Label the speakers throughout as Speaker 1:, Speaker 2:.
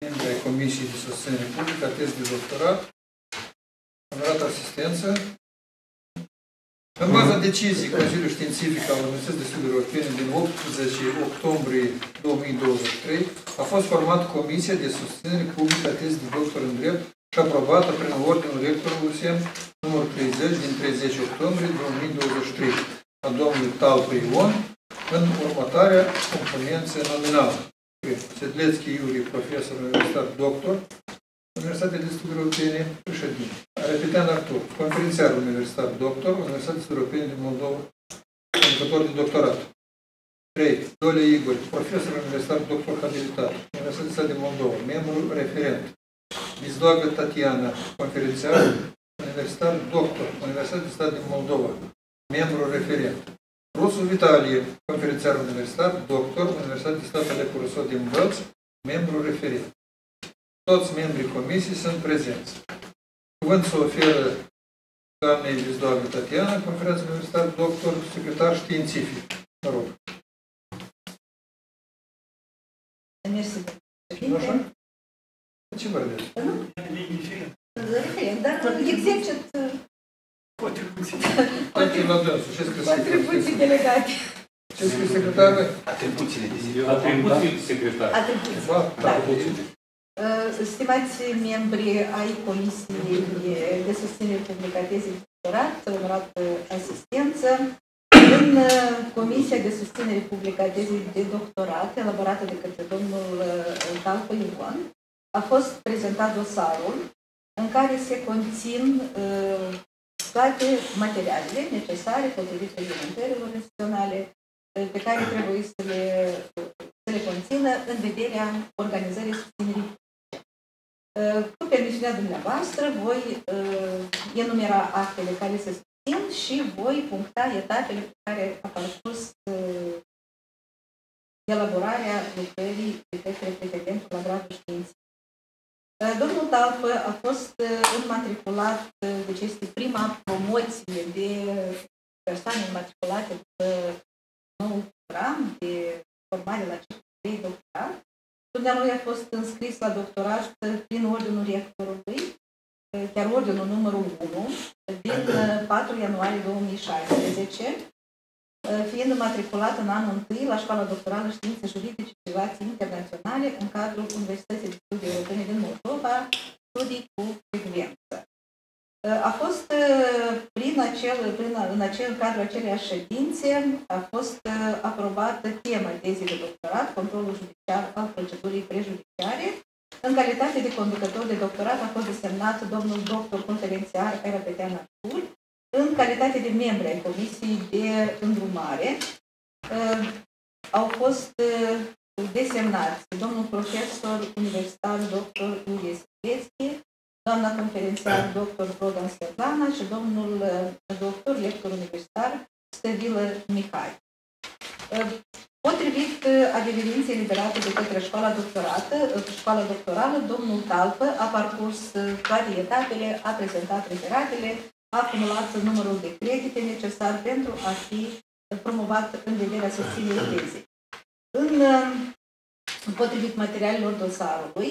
Speaker 1: membri ai Comisiei de Susținere Publică, tez de doctorat, onorat asistență. În baza deciziei Consiliului Științific al Universității de Studii Europene din 18 octombrie 2023 a fost formată Comisia de Susținere Publică a tezii de doctor în drept și aprobată prin ordinul rectorului USM numărul 30 din 30 octombrie 2023 a domnului Talpă Ion în următoarea componență nominală. Sedlețchi Iuri, profesor universitar, doctor, Universitatea de Studii Europene, președinte. Repetean Artur, conferențiar universitar, doctor, Universitatea de Studii Europene din Moldova, conducător de doctorat. 3. Dolea Igor, profesor universitar, doctor habilitat, Universitatea de Stat din Moldova, membru referent. Bizdoagă Tatiana, conferențiar, universitar, doctor, Universitatea de Stat din Moldova, membru referent. Rusu Vitalie, conferențiar universitar, doctor, Universitatea de Stat Alecu Rousseau din Bălți, membru referent. Toți membrii comisiei sunt prezenți. Cuvânt se oferă doamnei Bizdoagă Tatiana, conferență universitar, doctor, secretar științific. Mă rog.
Speaker 2: Mersi.
Speaker 1: Așa? Ce vorbești?
Speaker 2: Dar exercit
Speaker 1: Poate la dânsul. Ce scrie
Speaker 2: atribuții delegate.
Speaker 1: Ce scrie secretarul?
Speaker 3: Atribuțiile de zi.
Speaker 4: Atribuții secretar.
Speaker 2: Atribuții.
Speaker 1: Da.
Speaker 2: Stimați membri ai Comisiei de Susținere Publică a tezei de doctorat, onorat asistență, în Comisia de Susținere Publică a tezei de doctorat, elaborată de către domnul Talpă Ion, a fost prezentat dosarul în care se conțin toate materialele necesare potrivit reglementărilor naționale pe care trebuie să le conțină în vederea organizării susținerii. Cu permisiunea dumneavoastră, voi enumera actele care se susțin și voi puncta etapele pe care a parcurs elaborarea lucrării de către pretendentul laborator științific. Domnul Talpă a fost înmatriculat, deci este prima promoție de persoane înmatriculate după nou program de formare la ciclul 3 doctorat. Dumnealui a fost înscris la doctorat prin ordinul rectorului, chiar ordinul numărul 1, din 4 ianuarie 2016, fiind matriculat în anul 1 la Școala Doctorală Științe Juridice și Relații Internaționale în cadrul Universității de Studii Europene din Moldova, studii cu frecvență. A fost în cadrul aceleiași ședințe a fost aprobată tema tezei de doctorat, controlul judiciar al procedurii prejudiciare. În calitate de conducător de doctorat a fost desemnat domnul doctor conferențiar Repetean Artur. În calitate de membri ai Comisiei de Îndrumare au fost desemnați domnul profesor universitar dr. Iurie Sedlețchi, doamna conferențiar dr. Bogdan Svetlana și domnul doctor lector universitar Stăvilă Mihai. Potrivit adeverinței eliberate de către școala doctorală, domnul Talpă a parcurs toate etapele, a prezentat referatele, a acumulat numărul de credite necesar pentru a fi promovat în vederea susținerii tezei. Potrivit materialelor dosarului,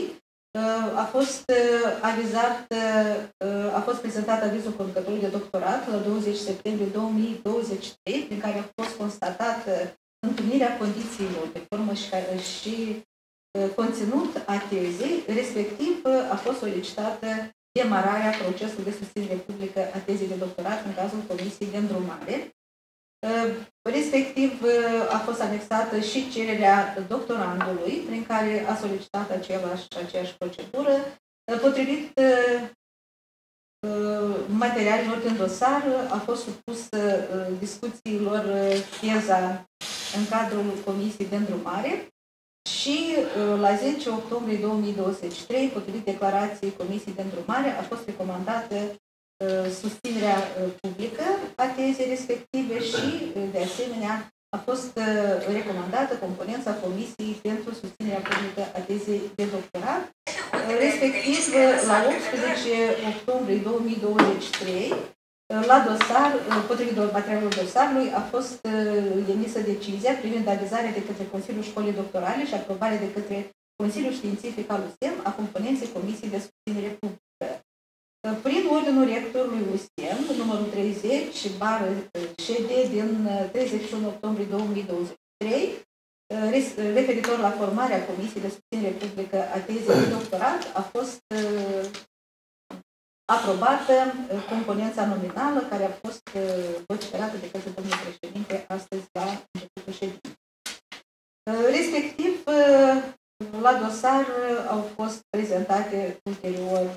Speaker 2: a fost prezentat avizul conducătorului de doctorat la 20 septembrie 2023, prin care a fost constatată întâlnirea condițiilor de formă și conținut a tezei, respectiv a fost solicitată demararea procesului de susținere publică a tezei de doctorat în cazul Comisiei de Îndrumare. Respectiv a fost anexată și cererea doctorandului, prin care a solicitat aceeași procedură. Potrivit materialelor din dosar, a fost supusă discuțiilor teza în cadrul Comisiei de Îndrumare și la 10 octombrie 2023, potrivit declarației Comisiei de Îndrumare, a fost recomandată susținerea publică a tezei respective și, de asemenea, a fost recomandată componența Comisiei pentru susținerea publică a tezei de doctorat. Respectiv, la 18 octombrie 2023, la dosar, potrivit materialului dosarului, a fost emisă decizia privind avizarea de către Consiliul Școlii Doctorale și aprobarea de către Consiliul Științific al USEM a componenței Comisiei de Susținere Publică. Prin ordinul rectorului USEM, numărul 30/șed din 31 octombrie 2023, referitor la formarea Comisiei de Susținere Publică a tezei de doctorat, a fost aprobată componența nominală care a fost vociferată de către domnul președinte astăzi la începutul ședinței. Respectiv, la dosar au fost prezentate ulterior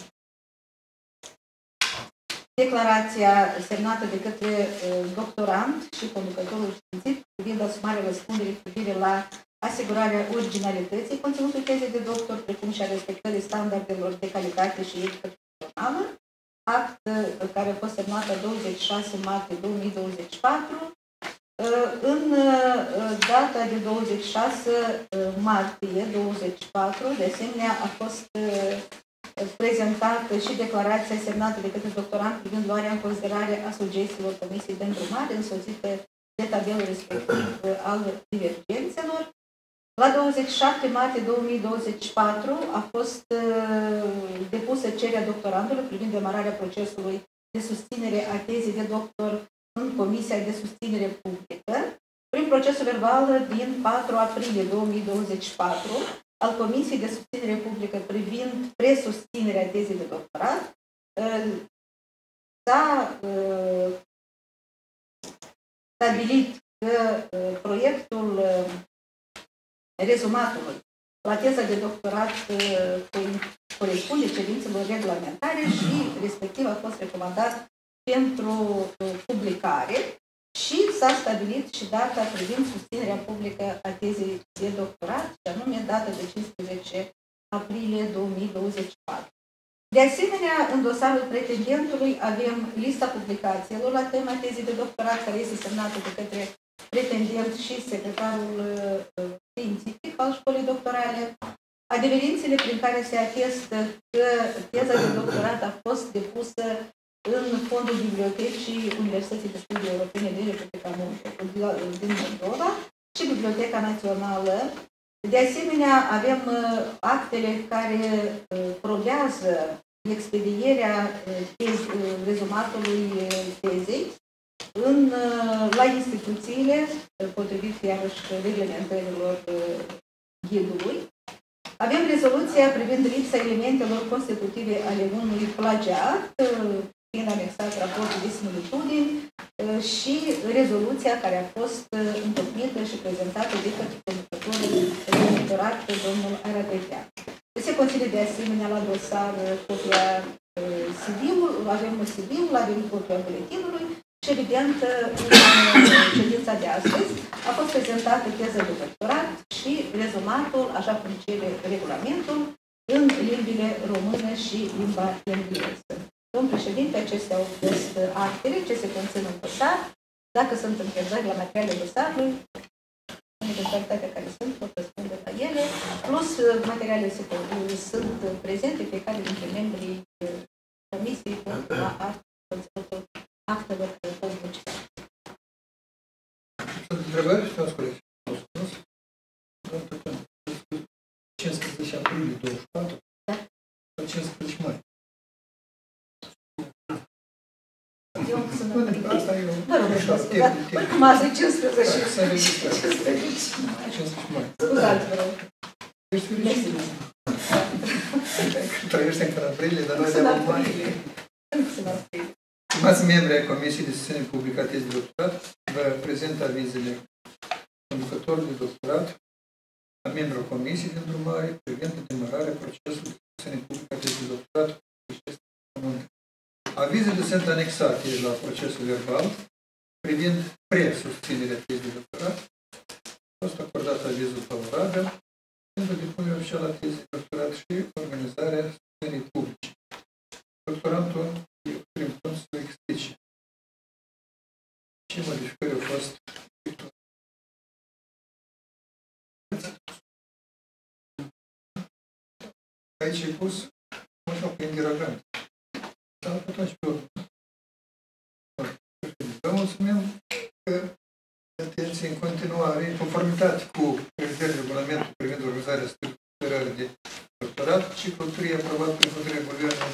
Speaker 2: declarația semnată de către doctorand și conducătorul științific privind asumarea răspunderii cu privire la asigurarea originalității conținutului tezei de doctor, precum și a respectării standardelor de calitate și etică profesională, act care a fost semnat la 26 martie 2024. În data de 26 martie 2024, de asemenea, a fost prezentată și declarația semnată de către doctorant privind luarea în considerare a sugestiilor Comisiei de Îndrumare, însoțite de tabelul respectiv al divergențelor. La 27 martie 2024 a fost depusă cererea doctorandului privind demararea procesului de susținere a tezei de doctor în Comisia de Susținere Publică, prin procesul verbal din 4 aprilie 2024 al Comisiei de Susținere Publică privind presusținerea tezei de doctorat, s-a stabilit că proiectul rezumatului la teza de doctorat corespunde cerințelor reglementare și respectiv a fost recomandat pentru publicare și s-a stabilit și data privind susținerea publică a tezei de doctorat, și anume data de 15 aprilie 2024. De asemenea, în dosarul pretendentului avem lista publicațiilor la tema tezei de doctorat, care este semnată de către pretendent și secretarul științific al școlii doctorale, adeverințele prin care se atestă că teza de doctorat a fost depusă în fondul Bibliotecii Universității de Studii Europene din Republica din Moldova și Biblioteca Națională. De asemenea, avem actele care probează expedierea rezumatului tezei la instituțiile, potrivit iarăși reglementărilor ghidului. Avem rezoluția privind lipsa elementelor constitutive ale unui plagiat, fiind anexat raportul de similitudini, și rezoluția care a fost întocmită și prezentată de către conducătorul de doctorat, domnul Aradetea. Se conține de asemenea la dosar copia CV-ul, avem CV-ul, avem copia buletinului și evident în ședința de astăzi a fost prezentată teza de doctorat și rezumatul, așa cum cere regulamentul, în limbile română și limba engleză. Domnul președinte, acestea au fost actele ce se conțin în dosar. Dacă sunt întrebări la materialele dosarului, în eventualitatea care sunt, pot răspunde la ele, plus materialele sunt prezente pe care dintre membrii comisiei pot la conținutul actelor publice.
Speaker 1: Sunt întrebări? Stimați colegi. 15 aprilie 24 sau 15 mai? Asta e
Speaker 2: o... Masă 15 și
Speaker 1: 15 mai.
Speaker 2: Scuzați, vă rog.
Speaker 1: Ești fericit. Trăiește încă în aprilie, dar noi de-abia mai. Stimați membri ai Comisiei de Susținere Publică a tezei de doctorat, vă prezint avizele conducătorului de doctorat, a membrilor Comisiei de Îndrumare, privind demararea procesului de susținere publică a tezei de doctorat. Avizele sunt anexate la procesul verbal privind presusținerea tezei de doctorat. A fost acordat avizul favorabil pentru depunerea oficială a tezei de doctorat și organizarea susținerii publice. Doctorantul prin punct să explice ce modificări au fost efectuate. Aici e pus așa prin diagram. Dar atunci pe urmă. Vă mulțumim că atenție în continuare, în conformitate cu prevederile regulamentului privind organizarea ciclul 3 aprobat prin hotărârea Guvernului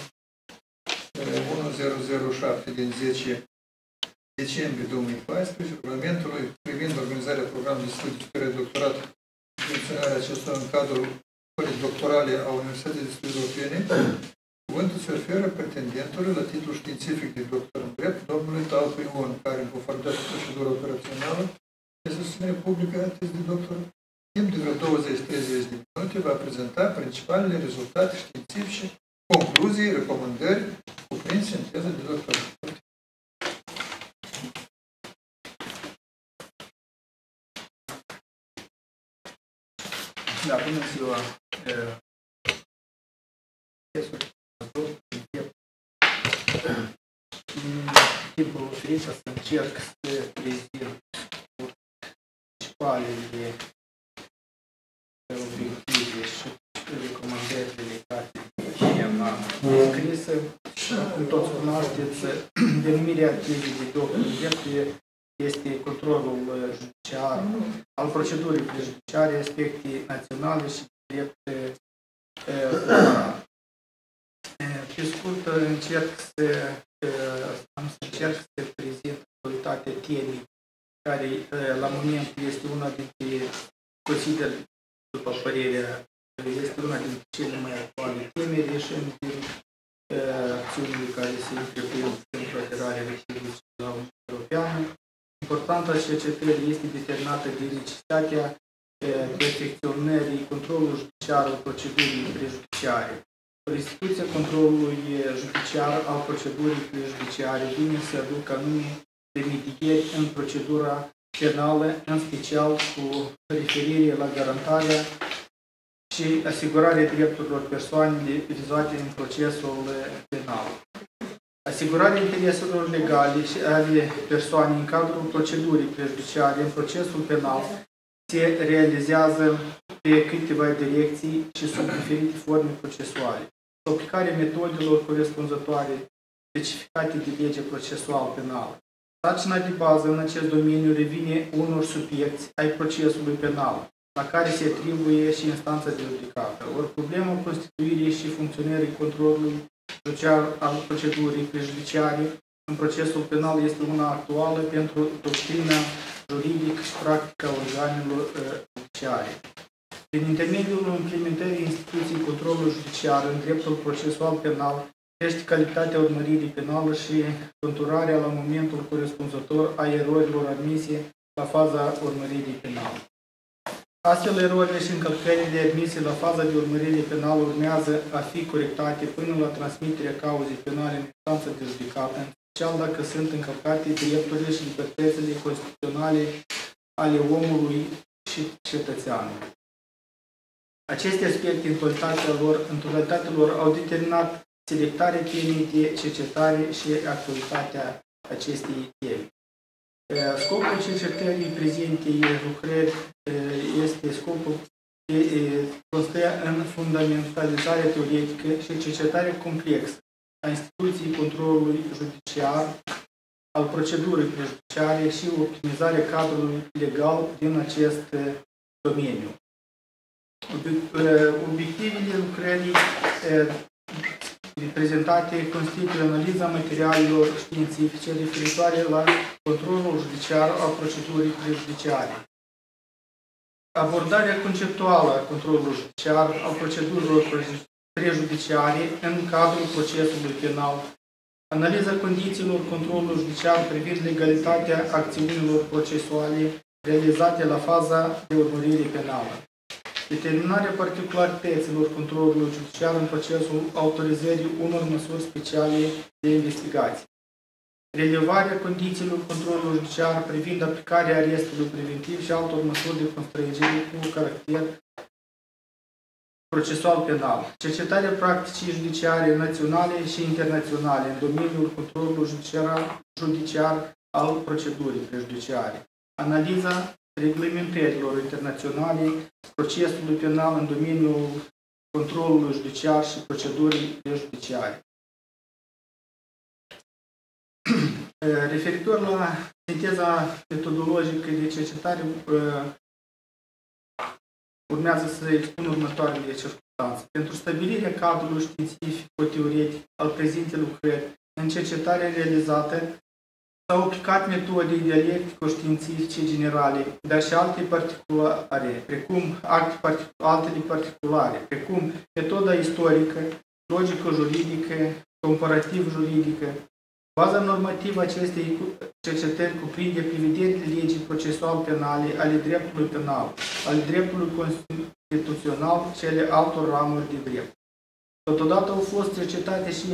Speaker 1: 1007 din 10 decembrie 2014, regulamentului privind organizarea programului de studii superior de doctorat și funcționarea acestora în cadrul școlii doctorale a Universității de Studii Europene, cuvântul se oferă pretendentului la titlul științific de doctor în drept, domnului Talcu Ion, care, în conformitate cu procedura operațională de susținere publică a tezei de doctor, timp de vreo 20-30 de minute va prezenta principalele rezultate științifice, concluzii, recomandări cuprinse în teza de doctor.
Speaker 3: Da, bună ziua! În timpul oferit să încerc să prezint principalele obiective și recomandările legate de schema scrisă. Cum toți cunoașteți, denumirea tezei de doctor în drept este controlul judiciar al procedurii prejudiciare, aspecte naționale și drept oral. Pe scurt, încerc să prezint actualitatea temei, care la moment este una dintre, consider, după părerea, este una dintre cele mai actuale teme, ieșind din acțiunile care se întreprind pentru aderarea Republicii la Uniunea Europeană. Importanța cercetării este determinată de necesitatea perfecționării controlului judiciar al procedurii prejudiciare. Restituția controlului judiciar al procedurii prejudiciare vine să aducă anume remedieri în procedura penală, în special cu referire la garantarea și asigurarea drepturilor persoanelor vizate în procesul penal. Asigurarea intereselor legale și ale persoanei în cadrul procedurii prejudiciare în procesul penal se realizează pe câteva direcții și sub diferite forme procesuale. Aplicarea metodelor corespunzătoare specificate de legea procesuală penală. Sarcina de bază în acest domeniu revine unor subiecti ai procesului penal, la care se atribuie și instanța de judecată. Ori problema constituirii și funcționării controlului judiciar al procedurii prejudiciare în procesul penal este una actuală pentru doctrina juridică și practică a organelor judiciare. Prin intermediul implementării instituției controlului judiciar în dreptul procesual penal, crește calitatea urmăririi penală și conturarea la momentul corespunzător a erorilor admise la faza urmăririi penale. Astfel, erorile și încălcările admise la faza de urmărire penală urmează a fi corectate până la transmiterea cauzei penale în instanță de judecată, în special dacă sunt încălcate drepturile și libertățile constituționale ale omului și cetățeanului. Aceste aspecte, în totalitatea lor, au determinat selectarea temei de cercetare și actualitatea acestei teme. Scopul cercetării prezentei lucrări este scopul constă în fundamentalizarea teoretică și cercetarea complexă a instituției controlului judiciar, al procedurii prejudiciare și optimizarea cadrului legal din acest domeniu. Obiectivele lucrării prezentate constituie analiza materialelor științifice referitoare la controlul judiciar al procedurii prejudiciare. Abordarea conceptuală a controlului judiciar al procedurilor prejudiciare în cadrul procesului penal. Analiza condițiilor controlului judiciar privind legalitatea acțiunilor procesuale realizate la faza de urmărire penală. Determinarea particularităților controlului judiciar în procesul autorizării unor măsuri speciale de investigație. Relevarea condițiilor controlului judiciar privind aplicarea arestului preventiv și altor măsuri de constrângere cu caracter procesual penal. Cercetarea practicii judiciare naționale și internaționale în domeniul controlului judiciar al procedurii prejudiciare. Analiza reglementărilor internaționale procesului penal în domeniul controlului judiciar și procedurii prejudiciare. Referitor la sinteza metodologică de cercetare, urmează să expun următoarele circunstanțe. Pentru stabilirea cadrului științific-teoretic al prezentei lucrări, în cercetarea realizată, s-au aplicat metode dialectico-științifice generale, dar și alte particulare, precum altele particulare, precum metoda istorică, logico-juridică, comparativ-juridică. Baza normativă acestei cercetări cuprinde prevederile legii procesual penale, ale dreptului penal, ale dreptului constituțional și ale altor ramuri de drept. Totodată au fost cercetate și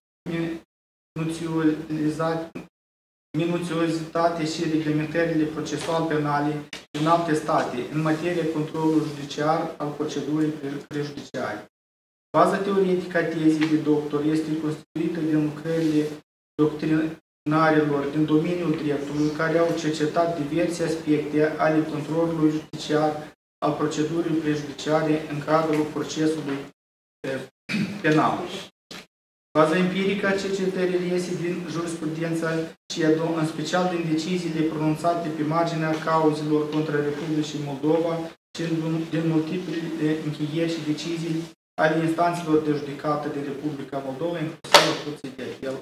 Speaker 3: minuțiozitate și reglementările procesual penale din alte state în materie controlului judiciar al procedurii prejudiciare. Baza teoretică a tezei de doctor este constituită din lucrările doctrinarilor din domeniul dreptului care au cercetat diverse aspecte ale controlului judiciar al procedurii prejudiciare în cadrul procesului penal. Baza empirică a cercetării reiese din jurisprudență și în special din deciziile pronunțate pe marginea cauzelor contra Republicii Moldova și din multiple încheieri și decizii ale instanțelor de judecată de Republica Moldova, inclusiv a Curții de Apel.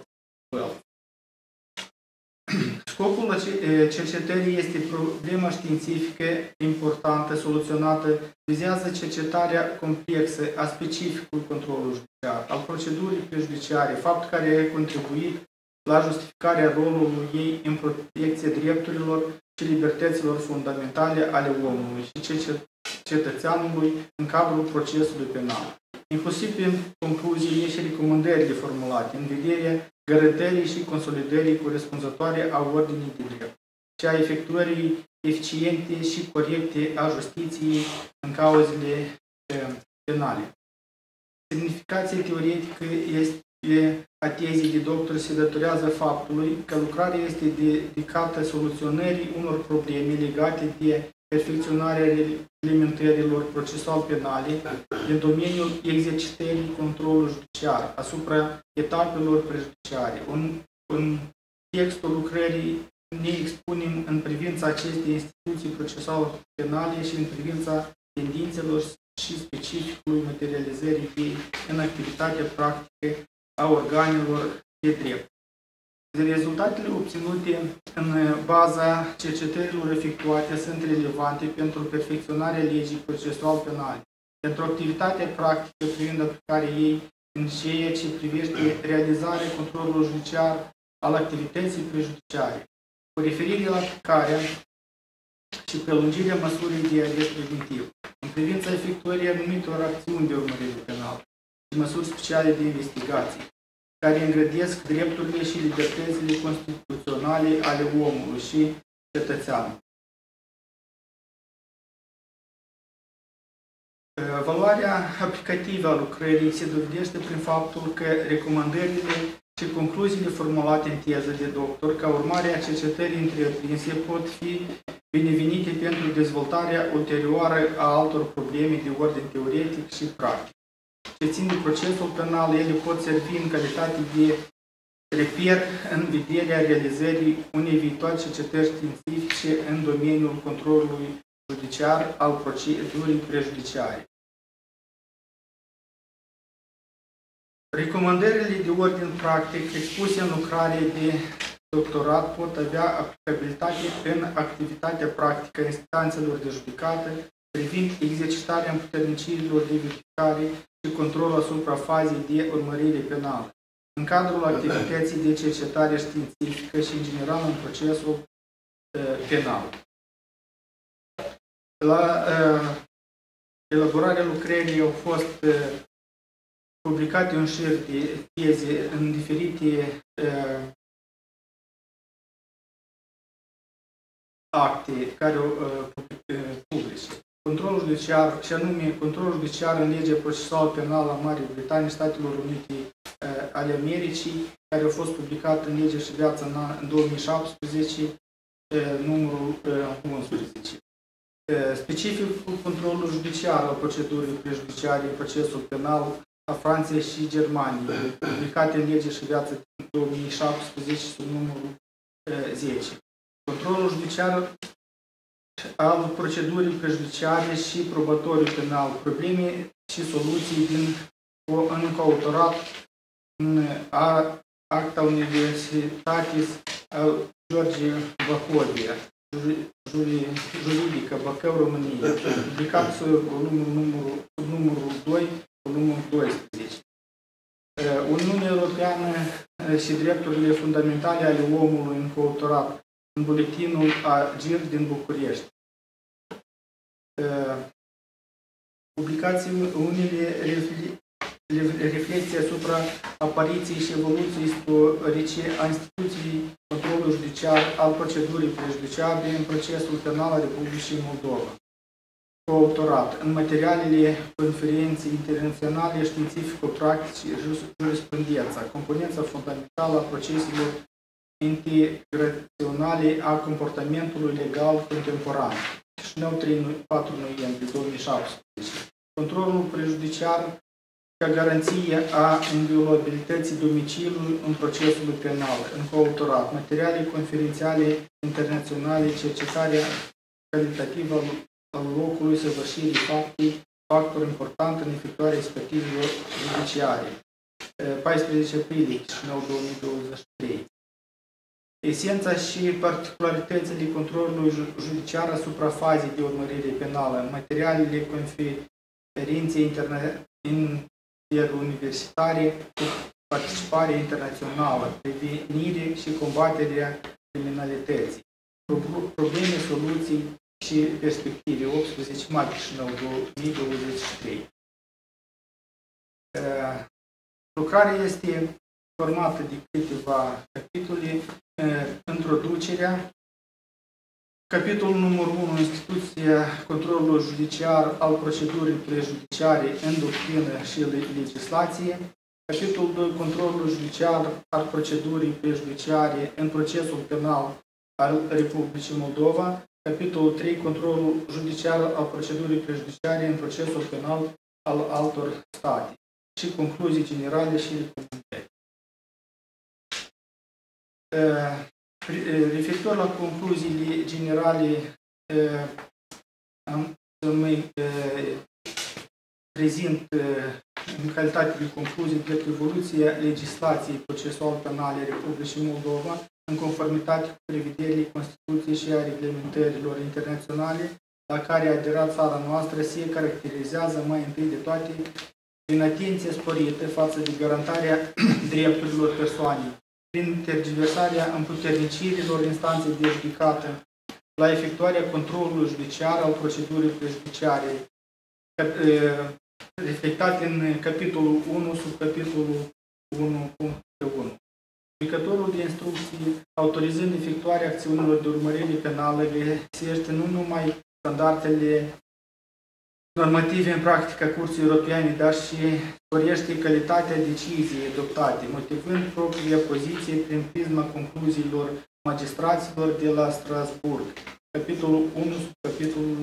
Speaker 3: Scopul cercetării este problema științifică importantă, soluționată, vizează cercetarea complexă a specificului controlului judiciar, al procedurii prejudiciare, fapt care a contribuit la justificarea rolului ei în protecția drepturilor și libertăților fundamentale ale omului și cetățeanului în cadrul procesului penal, inclusiv prin concluziile și recomandările formulate în vederea garantării și consolidării corespunzătoare a ordinii de drept și a efectuării eficiente și corecte a justiției în cauzele penale. Semnificația teoretică a tezei de doctor se datorează faptului că lucrarea este dedicată soluționării unor probleme legate de perfecționarea reglementărilor procesual penale din domeniul exercitării controlului judiciar asupra etapelor prejudiciare. În textul lucrării ne expunem în privința acestei instituții procesual penale și în privința tendințelor și specificului materializării ei în activitatea practică a organelor de drept. Rezultatele obținute în baza cercetărilor efectuate sunt relevante pentru perfecționarea legii procesual penale, pentru activitatea practică privind aplicarea ei în ceea ce privește realizarea controlului judiciar al activității prejudiciare, cu referire la aplicarea și prelungirea măsurii de arest preventiv, în privința efectuării anumitor acțiuni de urmărire penală și măsuri speciale de investigație, care îngrădesc drepturile și libertățile constituționale ale omului și cetățeanului. Valoarea aplicativă a lucrării se dovedește prin faptul că recomandările și concluziile formulate în teză de doctor, ca urmare a cercetării întreprinse, pot fi binevenite pentru dezvoltarea ulterioară a altor probleme de ordin teoretic și practic. Ce țin de procesul penal, ele pot servi în calitate de reper în vederea realizării unei viitoare cercetări științifice în domeniul controlului judiciar al procedurii prejudiciare. Recomandările de ordin practic expuse în lucrare de doctorat pot avea aplicabilitate în activitatea practică a instanțelor de judecată privind exercitarea împuternicirilor de verificare și control asupra fazei de urmărire penală, în cadrul activității de cercetare științifică și, în general, în procesul penal. La elaborarea lucrării au fost publicate un șir de teze în diferite acte care publice. Controlul judiciar, și anume controlul judiciar în legea procesuală penală a Marii Britanii, Statelor Unite ale Americii, care a fost publicat în Legea și Viața în 2017, numărul 11. Specificul controlul judiciar al procedurii prejudiciare în procesul penal a Franței și Germaniei, publicate în Legea și Viața în 2017 sub numărul 10. Controlul judiciar al procedurii prejudiciare și probatoriu penal, probleme și soluții în coautorat în Acta Universitatis George Vahovia, juridică, Bacău, România, publicat sub numărul 2, volumul 12. Uniunea Europeană și drepturile fundamentale ale omului în coautorat în buletinul AGIR din București. Publicații unele reflecții asupra apariției și evoluției istorice a instituției controlului judiciar al procedurii prejudiciare în procesul penal al Republicii Moldova. Coautorat în materialele conferenței internaționale științifico-practice jurisprudența, componența fundamentală a proceselor integraționale a comportamentului legal contemporan. Chișinău, 4 noiembrie 2017. Controlul prejudiciar ca garanție a inviolabilității domiciliului în procesul penal, în coautorat, materiale conferențiale internaționale, cercetarea calitativă al locului săvârșirii faptului, factor important în efectuarea expertizelor judiciare. 14 aprilie, Chișinău, 2023. Esența și particularitățile controlului judiciar asupra fazei de urmărire penală, materialele conferinței interuniversitare cu participare internațională, prevenire și combaterea criminalității, probleme, soluții și perspective, 18 mai Chișinău 2023. Lucrarea este formată de câteva capitole. Introducerea, capitolul numărul 1, instituția controlului judiciar al procedurii prejudiciare în doctrină și legislație, capitolul 2, controlul judiciar al procedurii prejudiciare în procesul penal al Republicii Moldova, capitolul 3, controlul judiciar al procedurii prejudiciare în procesul penal al altor state și concluzii generale și recomandări. Referitor la concluziile generale, am să mă prezint în calitate de concluzii de evoluția legislației procesual penale Republicii Moldova în conformitate cu prevederile Constituției și a reglementărilor internaționale la care a aderat țara noastră se caracterizează mai întâi de toate prin atenție sporită față de garantarea drepturilor persoanei, prin tergiversarea împuternicirilor instanței de judecată la efectuarea controlului judiciar al procedurii prejudiciare, reflectate în capitolul 1, sub capitolul 1.1. Judecătorul de instrucții, autorizând efectuarea acțiunilor de urmărire penală, găsește nu numai standardele normative în practica Curții Europene, dar și sporește calitatea deciziei adoptate, motivând propria poziție prin prisma concluziilor magistraților de la Strasburg. Capitolul 1, sub capitolul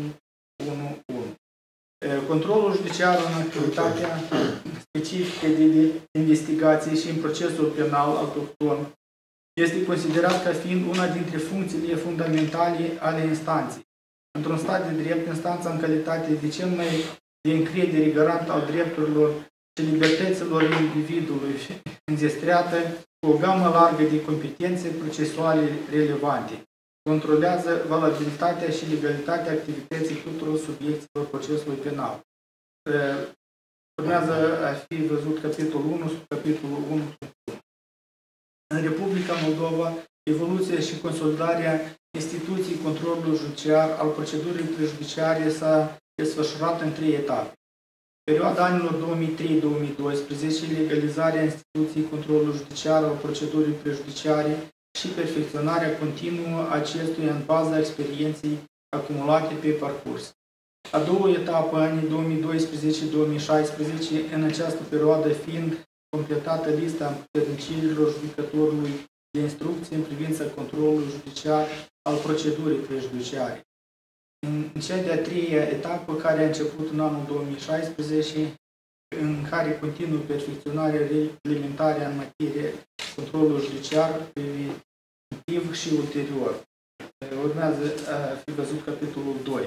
Speaker 3: 1.1. Controlul judiciar în activitatea specifică de investigație și în procesul penal autohton este considerat ca fiind una dintre funcțiile fundamentale ale instanței. Într-un stat de drept, instanța în calitate de cel mai de încredere garant al drepturilor și libertăților individului înzestreată cu o gamă largă de competențe procesuale relevante. Controlează valabilitatea și legalitatea activității tuturor subiecților procesului penal. Urmează a fi văzut capitolul 1 sub capitolul 1. În Republica Moldova, evoluția și consolidarea instituției controlului judiciar al procedurii prejudiciare s-a desfășurat în 3 etape. Perioada anilor 2003-2012, legalizarea instituției controlului judiciar al procedurii prejudiciare și perfecționarea continuă acestuia în baza experienței acumulate pe parcurs. A doua etapă, anii 2012-2016, în această perioadă fiind completată lista împuternicirilor judecătorului de instrucție în privința controlului judiciar al procedurii prejudiciare. În cea de-a treia etapă, care a început în anul 2016, în care continuă perfecționarea reglementarea în materie controlului judiciar preventiv și ulterior. Urmează a fi văzut capitolul 2.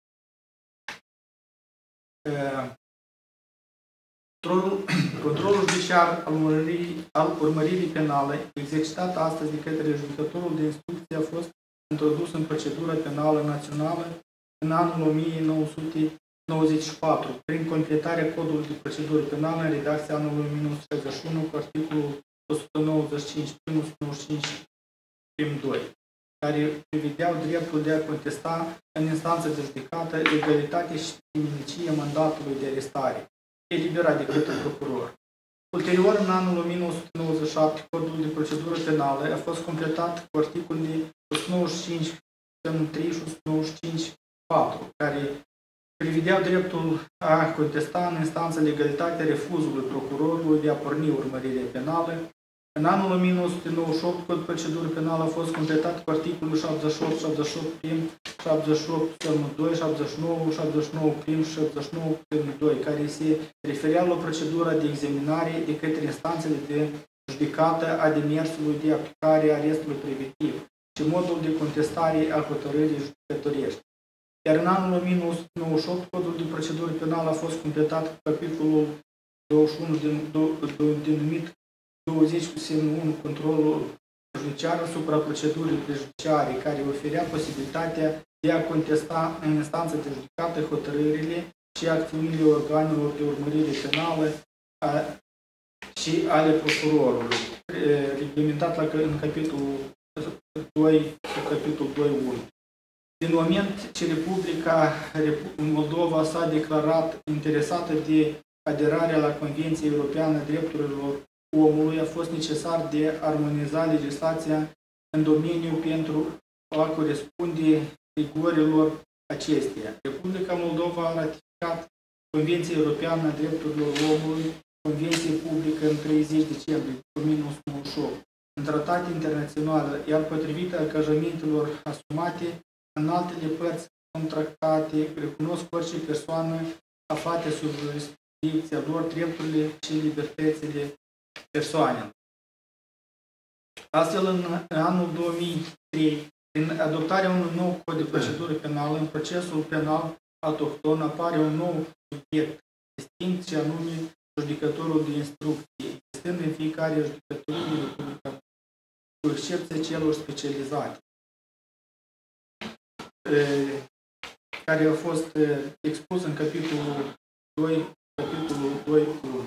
Speaker 3: Controlul judiciar al urmăririi penale exercitat astăzi de către judecătorul de instrucție a fost introdus în procedura penală națională în anul 1994, prin completarea codului de procedură penală în redacția anului 1961 cu articolul 195, 195, prim 2, care prevedeau dreptul de a contesta în instanță de judecată legalitatea și demnicia mandatului de arestare, eliberat de către procuror. Ulterior, în anul 1997, codul de procedură penală a fost completat cu articolele 195, 3 și 195, 4, care prevedeau dreptul a contesta în instanță legalitatea refuzului procurorului de a porni urmărirea penală. În anul 1998, codul de procedură penală a fost completat cu articolul 78, 78 prim, 78 2, 79, 79 prim și 79 prim 2, care se refereau la procedura de examinare de către instanțele de judecată a demersului de aplicare a arestului preventiv și modul de contestare a hotărârii judecătorești. Iar în anul 1998, codul de procedură penală a fost completat cu capitolul 21 denumit 20 cu semnul 1, controlul judiciar asupra procedurii prejudiciare, care oferea posibilitatea de a contesta în instanță de judecată hotărârile și acțiunile organelor de urmărire penală și ale procurorului, reglementat în capitolul 2, capitolul 2.1. Din moment ce Republica Moldova s-a declarat interesată de aderarea la Convenția Europeană a Drepturilor Omului, a fost necesar de a armoniza legislația în domeniu pentru a corespunde rigorilor acesteia. Republica Moldova a ratificat Convenția Europeană a Drepturilor Omului, Convenție publică în 30 decembrie 1998, în tratate internaționale, iar potrivit angajamentelor asumate, în altele părți contractate recunosc orice persoană aflate sub jurisdicția lor drepturile și libertățile persoanelor. Astfel, în anul 2003, prin adoptarea unui nou cod de procedură penală, în procesul penal autohton apare un nou subiect distinct, și anume judecătorul de instrucție, existând în fiecare judecătorie de Republica, cu excepția celor specializate, care a fost expus în capitolul 2, capitolul 2.1.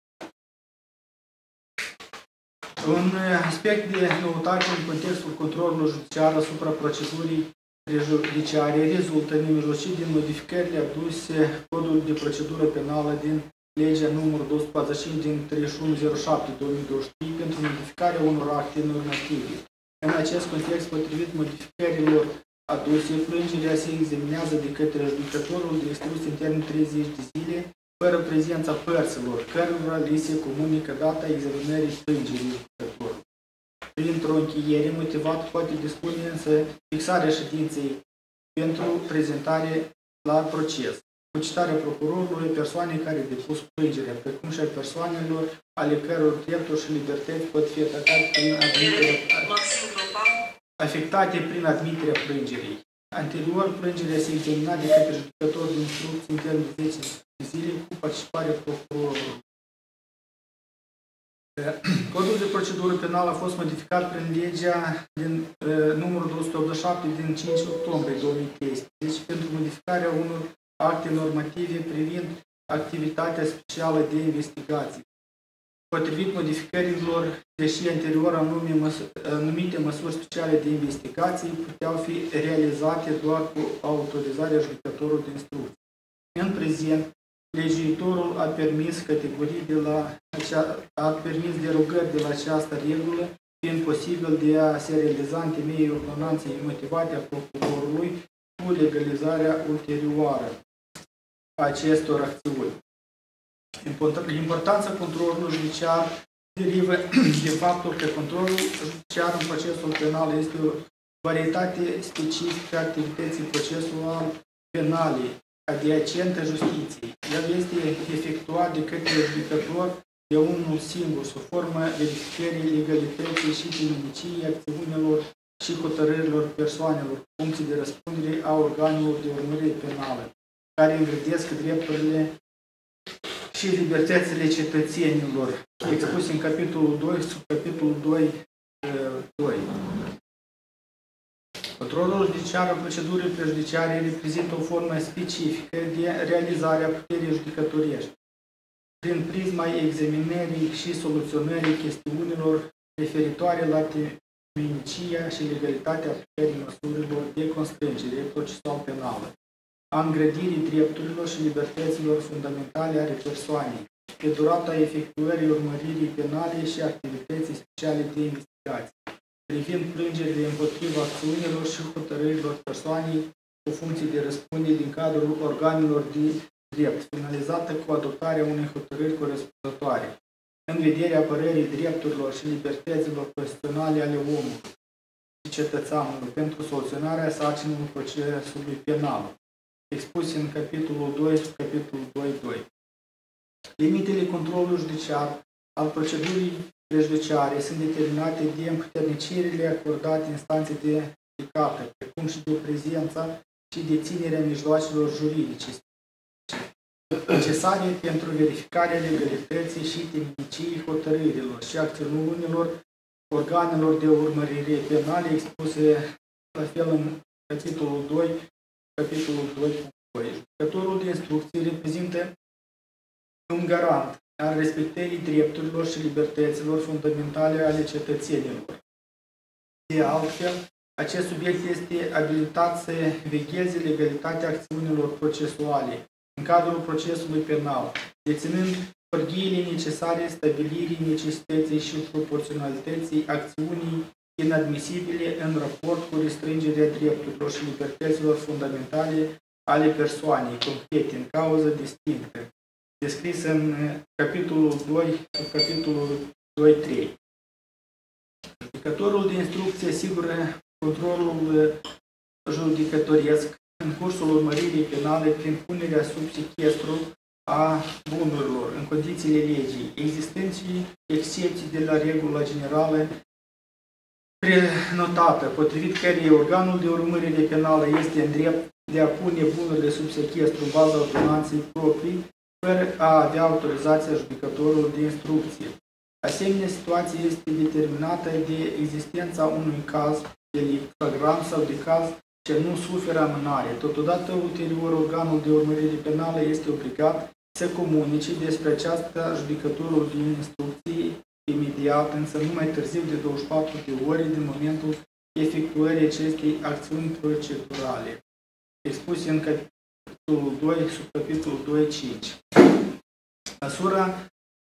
Speaker 3: Un aspect de noutate în contextul controlului judiciar asupra procedurii prejudiciare rezultă nemijlocit din modificările aduse codul de procedură penală din legea numărul 245 din 3107/2023 pentru modificarea unor acte normative. În acest context, potrivit modificărilor aduse, plângerea se examinează de către judecătorul de instrucție în termen 30 de zile, fără prezența părților, cărora li se comunică data examinării plângerii judecătorului. Printr-o încheiere motivată poate dispune însă fixarea ședinței pentru prezentare la proces, cu citarea procurorului persoanei care depus plângerea, precum și a persoanelor ale căror drepturi și libertăți pot fi afectate prin admiterea plângerii. Anterior, plângerea se examina de către judecător de instrucție în termen de 10 zile cu participarea procurorului. Codul de procedură penală a fost modificat prin legea din numărul 287 din 5 octombrie 2013 pentru modificarea unor acte normative privind activitatea specială de investigații. Potrivit modificărilor, deși anterior anumite măsuri speciale de investigații puteau fi realizate doar cu autorizarea judecătorului de instrucție. În prezent, legiuitorul a permis derogări de la această regulă, fiind posibil de a se realiza în temeiul ordonanței motivate a procurorului cu legalizarea ulterioară a acestor acțiuni. Importanța controlului judiciar derivă de faptul că controlul judiciar în procesul penal este o varietate specifică a activității procesual penale adiacentă justiției. El este efectuat de către judecător de unul singur, sub formă verificării legalității și demniciei acțiunilor și hotărârilor persoanelor, funcții de răspundere a organelor de urmărire penală, care îngrădesc drepturile și libertățile cetățenilor, expuse în capitolul 2, subcapitolul 2. Controlul judiciar al procedurii prejudiciare reprezintă o formă specifică de realizare a puterii judecătorești, prin prisma examinării și soluționării chestiunilor referitoare la temenicia și legalitatea aplicării măsurilor de constrângere procesual penală, a îngrădirii drepturilor și libertăților fundamentale ale persoanei, pe durata efectuării urmăririi penale și activității speciale de investigație, privind plângerile împotriva acțiunilor și hotărârilor persoanei cu funcții de răspundere din cadrul organelor de drept, finalizată cu adoptarea unei hotărâri corespunzătoare, în vederea apărării drepturilor și libertăților constituționale ale omului și cetățeanului pentru soluționarea sarcinilor procesului penal, expuse în capitolul 2, capitolul 2.2. Limitele controlului judiciar al procedurii prejudiciare sunt determinate de împuternicirile acordate instanței de judecată, precum și de prezența și deținerea mijloacelor juridice necesare pentru verificarea legalității și temeniciei hotărârilor și acțiunilor organelor de urmărire penale expuse la fel în capitolul 2, capitolul 2.2. Judecătorul de instrucție reprezintă un garant al respectării drepturilor și libertăților fundamentale ale cetățenilor. De altfel, acest subiect este abilitat să vegheze legalitatea acțiunilor procesuale în cadrul procesului penal, deținând pârghiile necesare stabilirii necesității și proporționalității acțiunii inadmisibile în raport cu restrângerea drepturilor și libertăților fundamentale ale persoanei concrete în cauză distinctă, descris în capitolul 2, capitolul 2.3. Judecătorul de instrucție asigură controlul judecătoresc în cursul urmăririi penale prin punerea sub sechestru a bunurilor în condițiile legii, existând și excepții de la regula generală prenotată, potrivit căreia organul de urmărire penală este în drept de a pune bunurile sub sechestru în baza ordonanței proprii, fără a avea autorizația judecătorului de instrucție. Asemenea situație este determinată de existența unui caz delict flagrant sau de caz ce nu suferă amânare. Totodată, ulterior, organul de urmărire penală este obligat să comunice despre aceasta judecătorul de instrucție imediat, însă nu mai târziu de 24 de ore din momentul efectuării acestei acțiuni procedurale, expuse în capitolul 2, subcapitolul 2.5. Măsura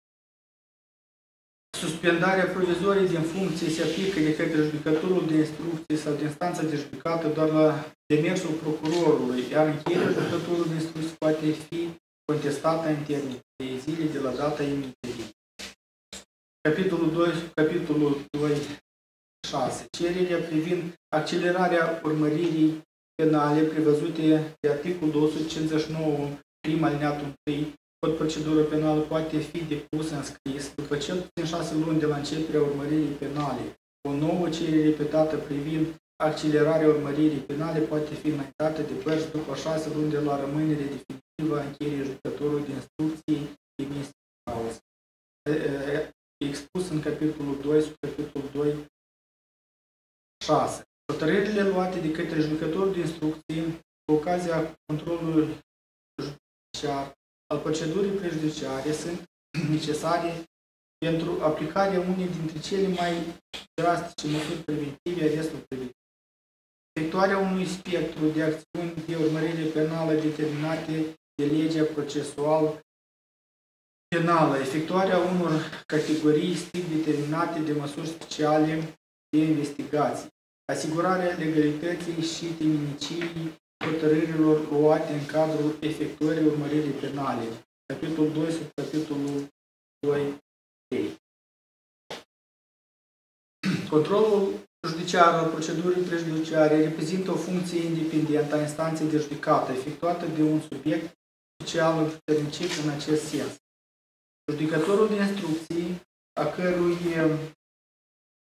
Speaker 3: suspendarea provizorie din funcție se aplică de către judecătorul de instrucție sau de instanța de judecată doar la demersul procurorului, iar încheierea judecătorului de instrucție poate fi contestată în termen de zile de la data emiterii. Capitolul 2, capitolul 2.6. Cererea privind accelerarea urmăririi penale prevăzute de articolul 259, prima alineatul 1, Cod procedură penală poate fi depusă în scris după cel puțin 6 luni de la începerea urmăririi penale. O nouă cerere repetată privind accelerarea urmăririi penale poate fi înaintată de părți după 6 luni de la rămânere definitivă a încheierii judecătorului de instrucții emis în cauză. Expus în capitolul 2, subcapitolul 2.6. Hotărârile luate de către judecătorul de instrucții cu ocazia controlului judiciar al procedurii prejudiciare sunt necesare pentru aplicarea unei dintre cele mai drastice măsuri preventive, arestul preventiv. Efectuarea unui spectru de acțiuni de urmărire penală determinate de legea procesual penală, efectuarea unor categorii strict determinate de măsuri speciale de investigație, asigurarea legalității și temeniciei hotărârilor luate în cadrul efectuării urmăririi penale. Capitolul 2, subcapitolul 2.3. Controlul judiciar al procedurii prejudiciare reprezintă o funcție independentă a instanței de judecată, efectuată de un subiect special împuternicit în acest sens. Judecătorul de instrucții, a cărui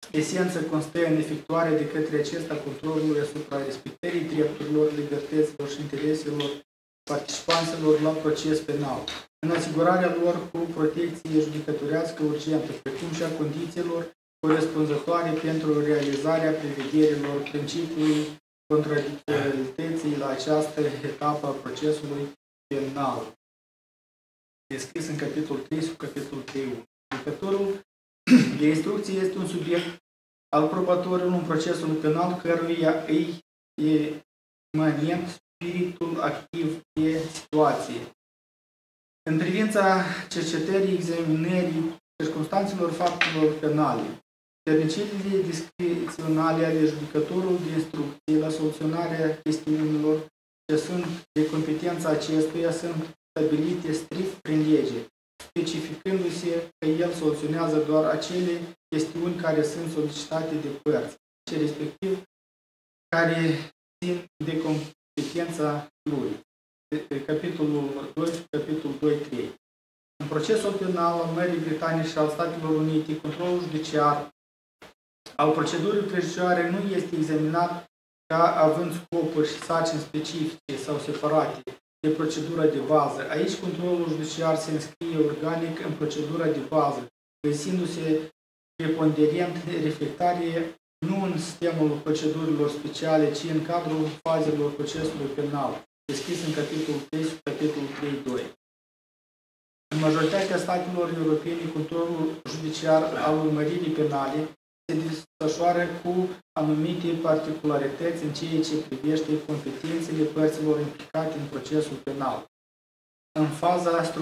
Speaker 3: esență constă în efectuarea de către acesta controlului asupra respectării drepturilor, libertăților și intereselor participanților la proces penal, în asigurarea lor cu protecție judecătorească urgentă, precum și a condițiilor corespunzătoare pentru realizarea prevederilor principiului contradictorietății la această etapă a procesului penal. Descris în capitolul 3 sub capitolul 3.1. Judecătorul de instrucție este un subiect al probatorului în procesul penal căruia îi e imanent spiritul activ de situație. În privința cercetării, examinării circumstanțelor faptelor penale, serviciile discreționale ale judecătorului de instrucție la soluționarea chestiunilor ce sunt de competența acestuia sunt stabilite strict prin lege, specificându-se că el soluționează doar acele chestiuni care sunt solicitate de părți, și respectiv care țin de competența lui. Capitolul 2, capitolul 2.3. În procesul penal al Marii Britanii și al Statelor Unite, controlul judiciar al procedurii prejudiciare nu este examinat ca având scopuri și sarcini specifice sau separate de procedura de bază. Aici controlul judiciar se înscrie organic în procedura de bază, găsindu-se preponderent reflectare nu în sistemul procedurilor speciale, ci în cadrul fazelor procesului penal, deschis în capitolul 3 și capitolul 3.2. În majoritatea statelor europene, controlul judiciar al urmăririi penale se desfășoară cu anumite particularități în ceea ce privește competențele părților implicate în procesul penal. În faza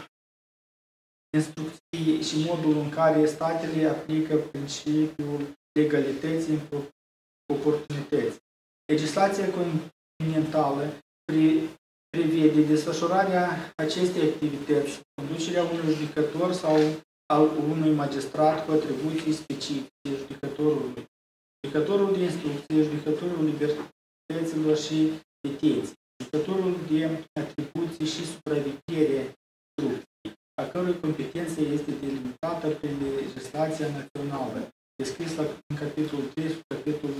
Speaker 3: instrucției și modul în care statele aplică principiul legalității în oportunități. Legislația continentală prevede desfășurarea acestei activități, conducerea unui judecător sau al unui magistrat cu atribuții specifice judecătorului, judecătorul de instrucție, judecătorul libertăților și detenții, judecătorul de atribuții și supraveghere instrucției, a cărui competență este delimitată prin legislația națională, descris în capitolul 3 și capitolul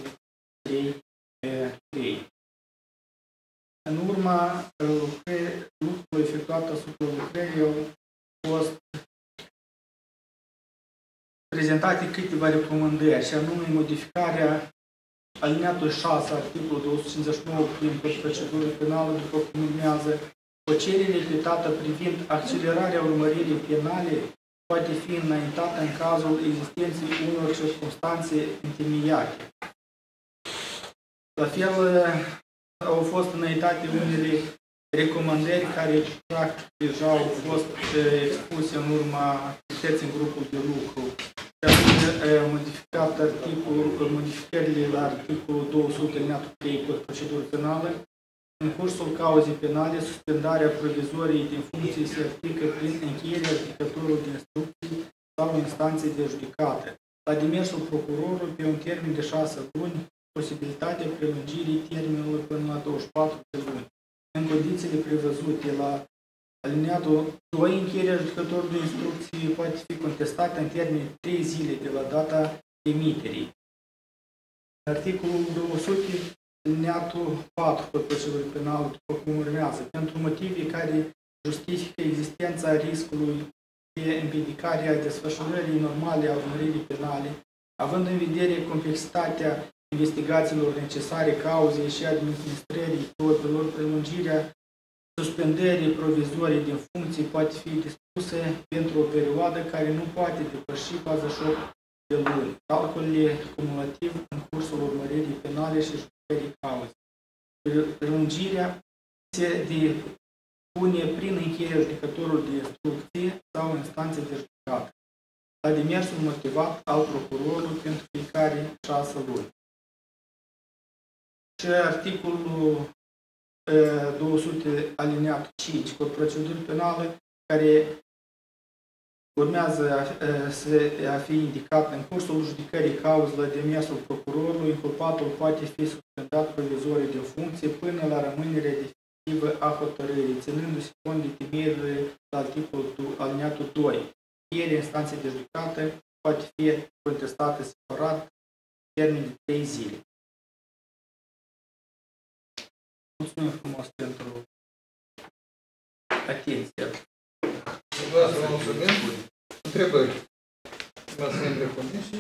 Speaker 3: 3.3. În urma lucrului efectuat asupra lucrării au fost prezentate câteva recomandări, și anume modificarea alineatului 6, articolul 259 prin procedură penală, după cum urmează: o cerere repetată privind accelerarea urmăririi penale poate fi înaintată în cazul existenței unor circunstanțe întemeiate. La fel, au fost înaintate unele recomandări care practic deja au fost expuse în urma activității în grupul de lucru. Modificările la articolul 200 alineatul 3 Cod procedură penală. În cursul cauzei penale, suspendarea provizorie din funcție se aplică prin încheierea judecătorului de instrucții sau instanței de judecată. La demersul procurorului, pe un termen de 6 luni, posibilitatea prelungirii termenului până la 24 de luni. În condițiile prevăzute la alineatul 2, încheierea judecătorului de instrucții poate fi contestată în termen de 3 zile de la data emiterii. Articolul 200, alineatul 4 pe procedură penală, după cum urmează: pentru motive care justifică existența riscului de împiedicare a desfășurării normale a urmăririi penale, având în vedere complexitatea investigațiilor necesare cauzei și administrării probelor, prelungirea suspendării provizorii din funcție poate fi dispusă pentru o perioadă care nu poate depăși 48 de luni, calculele cumulativ în cursul urmăririi penale și judecării cauzei. Prelungirea se depune prin încheierea judecătorului de instrucție sau instanțe de judecată, la demersul motivat al procurorului pentru fiecare 6 luni. Și articolul 200 alineat 5 Cod procedură penală, care urmează a fi indicat: în cursul judecării cauzei la demersul procurorului, inculpatul poate fi suspendat provizoriu de funcție până la rămânerea definitivă a hotărârii, ținându-se cont de temerile la articolul alineatul 2. Încheierea instanței de judecată poate fi contestată separat termen de 3 zile. Mulțumim frumos pentru atenție.
Speaker 1: Vă mulțumim. Întrebări? Stimați membri ai comisiei?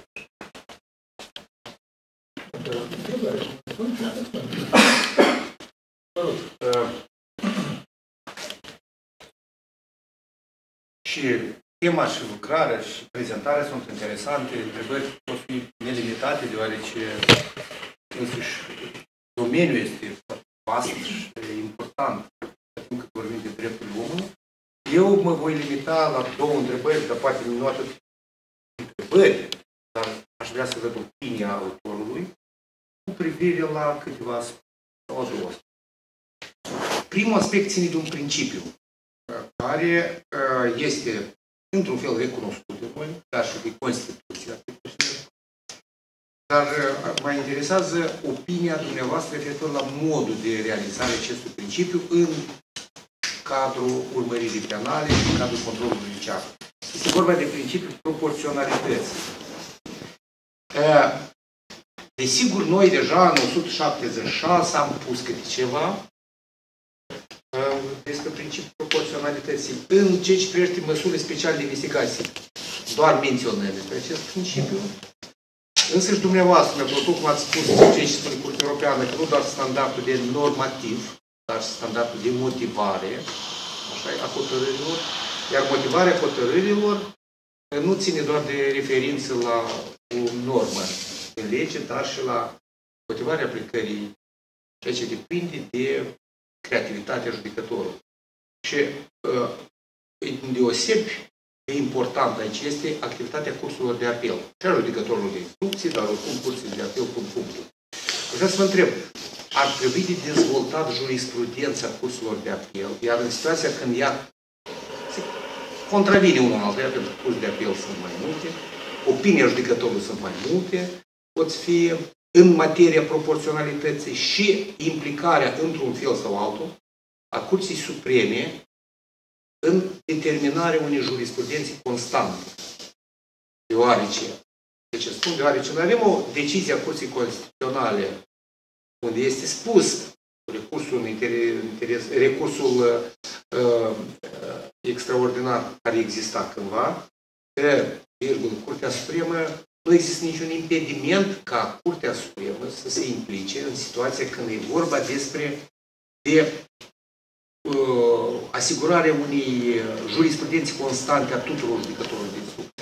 Speaker 4: Și tema și lucrarea și prezentarea sunt interesante, întrebări pot fi nelimitate, deoarece însuși domeniul este vast și important, atunci când vorbim de drepturile omului. Eu mă voi limita la 2 întrebări, dar poate nu atât întrebări, dar aș vrea să văd opinia autorului cu privire la câteva aspecte sau la 2 aspecte. Primul aspect ține de un principiu care este într-un fel recunoscut de noi, ca și de Constituția. Dar mă interesează opinia dumneavoastră referitor la modul de realizare acestui principiu în cadrul urmăririi penale și în cadrul controlului judiciar. Este vorba de principiul proporționalității. Desigur, noi deja în 176 am pus câte ceva despre principiul proporționalității. În ceea ce privește măsurile speciale de investigație, doar menționăm despre acest principiu. Însăși dumneavoastră, mi-a plăcut cum ați spus ce spune Curtea Europeană, că nu doar standardul de normativ, dar standardul de motivare, așa, a hotărârilor, iar motivarea hotărârilor nu ține doar de referință la o normă în lege, dar și la motivarea aplicării, ceea ce depinde de creativitatea judecătorului. Și îndeosebi de important aici este activitatea cursurilor de apel. Și a judecătorului de instrucție, dar oricum cursurile de apel cu funcție. Vreau să vă întreb, ar trebui de dezvoltat jurisprudența cursurilor de apel, iar în situația când ea se contravine unul altuia, pentru că cursurile de apel sunt mai multe, opinia judecătorului sunt mai multe, pot fi în materia proporționalității și implicarea într-un fel sau altul a Curții Supreme în determinarea unei jurisprudențe constante. Deoarece, de ce spun? Deoarece noi avem o decizie a Curții Constituționale unde este spus recursul extraordinar care exista cândva, că, Curtea Supremă, nu există niciun impediment ca Curtea Supremă să se implice în situația când e vorba despre asigurarea unei jurisprudențe constante a tuturor judecătorilor de instrucție.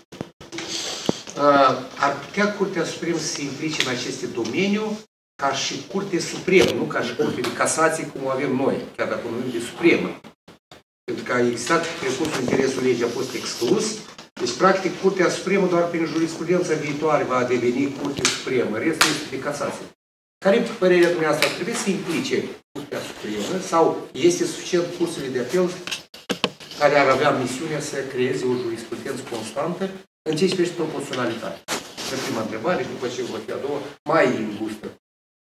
Speaker 4: Ar putea Curtea Supremă să se implice în aceste domeniu ca și Curte Supremă, nu ca și Curte de Casație cum o avem noi, chiar dacă numim de Supremă. Pentru că a existat recursul în interesul legii, a fost exclus. Deci, practic, Curtea Supremă doar prin jurisprudența viitoare va deveni Curte Supremă. Restul este de casație. Care, părerea dumneavoastră, ar trebui să implice Curtea Supremă sau este suficient cursurile de apel care ar avea misiunea să creeze o jurisprudență constantă în ce privește proporționalitatea? Asta prima întrebare, după ce vă fi a doua, mai îngustă.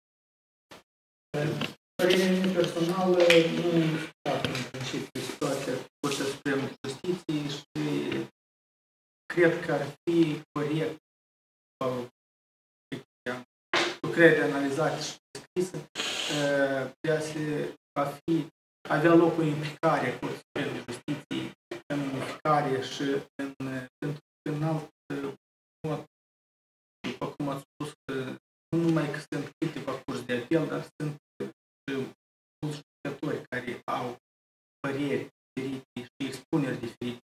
Speaker 3: Părerea mea personală nu în principiu situația Curtea Supremă de Justiție și cred că ar fi corect lucrări de analizate și descrisă avea loc o implicare a Curții Supreme de Justiție în unificare și în alt mod, după cum ați spus, nu numai că sunt câteva curți de apel, dar sunt mulți judecători care au păreri diferite și expuneri diferite.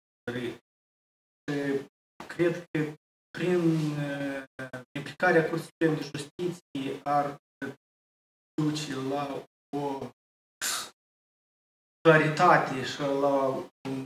Speaker 3: Cred că prin implicarea Curții Supreme de Justiție ar duce la o claritate și la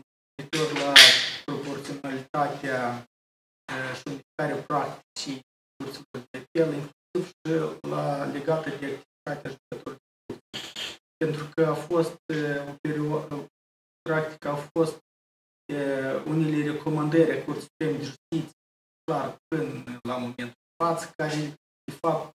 Speaker 3: proporționalitatea și unificarea practicii cursurilor de apel, inclusiv și legată de activitatea judecătorului. Pentru că a fost o perioadă, practic au fost unele recomandări a Curții Supreme de Justiție, clar, până la momentul față, care, de fapt,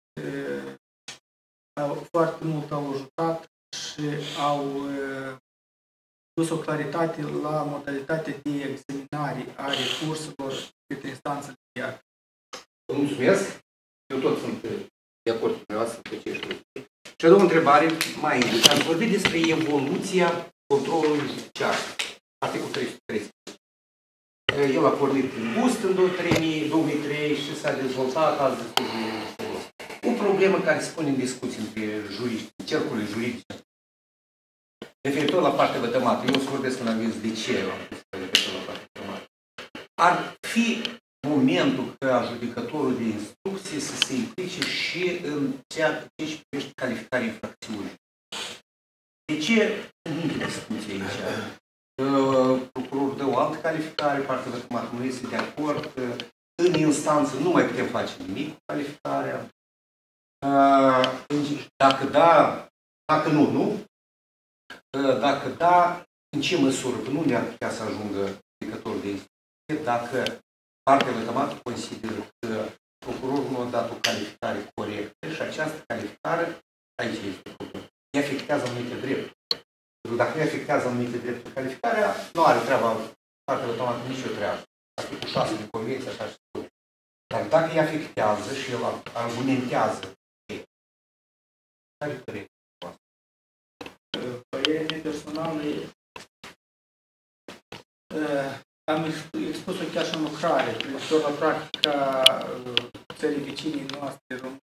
Speaker 3: foarte mult au ajutat și au dus o claritate la modalitatea de examinare a recursurilor către instanțele de apel.
Speaker 4: Vă mulțumesc. Eu tot sunt de acord cu dumneavoastră pe ce știu. Și a doua întrebare, mai ați vorbit despre evoluția controlului judiciar. Articolul 330. El a pornit prin gust în 2003 și s-a dezvoltat azi destul de folos. O problemă care se pune în discuție între juriști, cercurile juridice, referitor la partea vătămată. Eu o să vorbesc în aviz de ce eu am pus referitor la partea vătămată. Ar fi momentul ca judecătorul de instrucție să se implice și în ceea ce privește calificarea infracțiunii. De ce sunt discuții aici? Procurorul dă o altă calificare, partea vătămată nu este de acord, în instanță nu mai putem face nimic cu calificarea. Dacă da, dacă nu. Dacă da, în ce măsură nu ne-ar putea să ajungă judecătorul de instrucție dacă partea vătămată consideră că procurorul nu a dat o calificare corectă și această calificare, aici este problemă, îi afectează anumite drepturi. Dacă nu afectează anumite drepturi calificarea, nu are treaba partea vătămată nicio treabă. Articolul 6 din Convenție, așa și spune. Dar dacă îi afectează și el argumentează, care e părerea voastră?
Speaker 3: Părerea personală, am expus-o chiar și în lucrare, referitor la practica țării vecinii noastre române.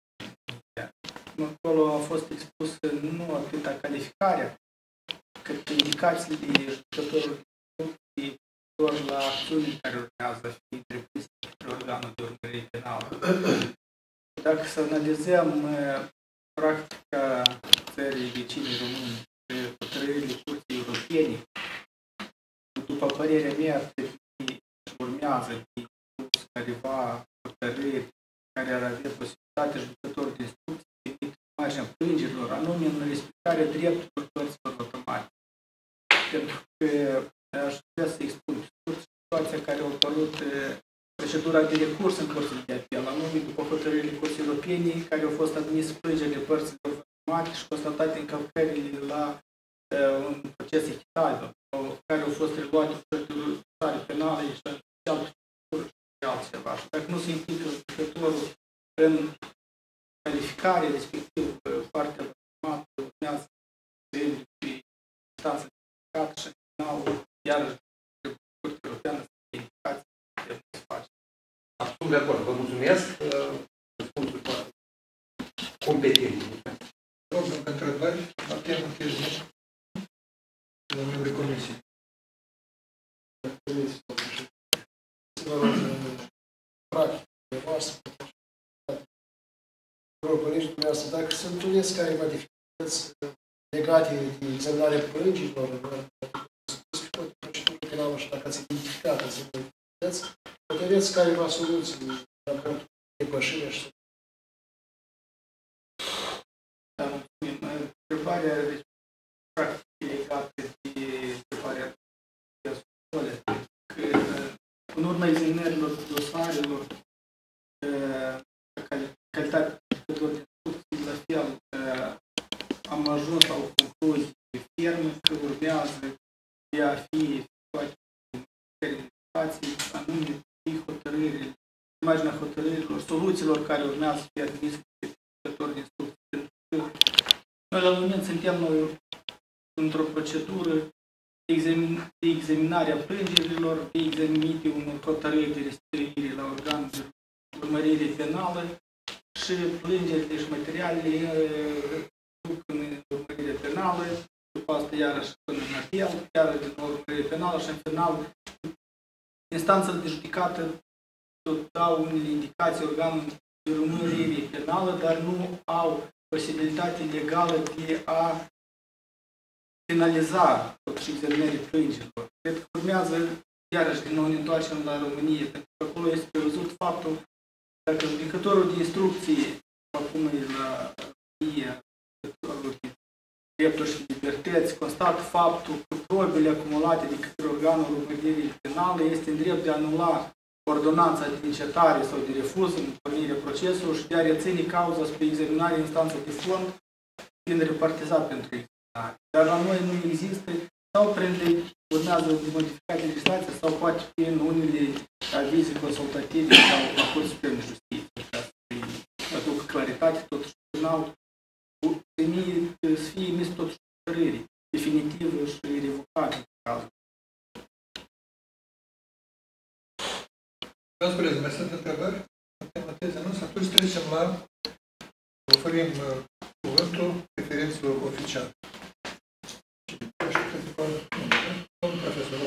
Speaker 3: Acolo a fost expusă nu atâta calificarea, cât indicațiile judecătorului referitor la acțiuni care urmează a fi întreprinse de organul de urmărire penală. Dacă să analizăm practica țării vecinii române pe hotărârile Curții Europene, după părerea mea, urmează de careva hotărâri care ar avea posibilitatea judecătorului de instrucție de emite marginea plângerilor, anume în respectarea drepturilor părților vătămate. Pentru că aș vrea să expun situația care a apărut procedura de recurs în curțile de apel, anume după hotărârile Curții Europene, care au fost admise plângerile părților vătămate și constatate încălcările la un proces echitabil, care au fost reluate proceduri penale și altceva. Și dacă nu se implică judecătorul în calificare, respectiv partea vătămată, urmează să pe instanță de judecat și în final, iarăși, Curtea Europeană să fie indicație de ce face.
Speaker 4: Sunt de acord, vă mulțumesc. Răspunsul competent.
Speaker 1: Rog, încă întrebări la temă tehnică de la membrii comisiei.
Speaker 5: Practic, voastră, colegi dumneavoastră, dacă se întâlnesc careva dificultăți legate de examinarea plângerilor, procedură penală și dacă ați identificat asemenea dificultăți, poate aveți careva soluții în raportul depășirea și
Speaker 3: Întrebarea practic legată de întrebarea de ascultare, că în urma examinărilor dosarelor, calitatea de instrucții, la fel, am ajuns la o concluzie fermă că urmează de a fi efectuate legislații, anume de hotărârile, imaginea hotărârilor, soluțiilor care urmează să fie admise de judecători de instrucții. Noi la moment suntem într-o procedură de examinare a plângerilor, de examinare unor hotărâri de restituire la organul de urmărire penală și plângerile și materialele duc în urmărire penală, după asta iarăși până în apel, iarăși din urmărire penală și în final instanțele de judecată dau unele indicații organului de urmărire penală, dar nu au posibilitate legală de a finaliza totuși examinării plângerilor. Cred că urmează, iarăși, din nou ne întoarcem la România, pentru că acolo este prevăzut faptul dacă judecătorul de instrucție, acum e la România, judecătorul de drepturi și libertăți, constată faptul că probele acumulate de către organul urmăririi penale este în drept de a anula ordonanța de încetare sau de refuz în pornirea procesului și de a reține cauza spre examinare în instanță de fond, fiind repartizat pentru examinare. Dar la noi nu există, sau urmează de modificare legislație, sau poate prin unele avize consultative sau la Curtea Supremă de Justiție, ca să aducă claritate, totuși, final, să fie emis totuși hotărâri definitivă și irrevocabile.
Speaker 1: Vreau să mai sunt întrebări? Tema teze, nu? Atunci trecem la oferim cuvântul referinților oficiale. Domnul profesor.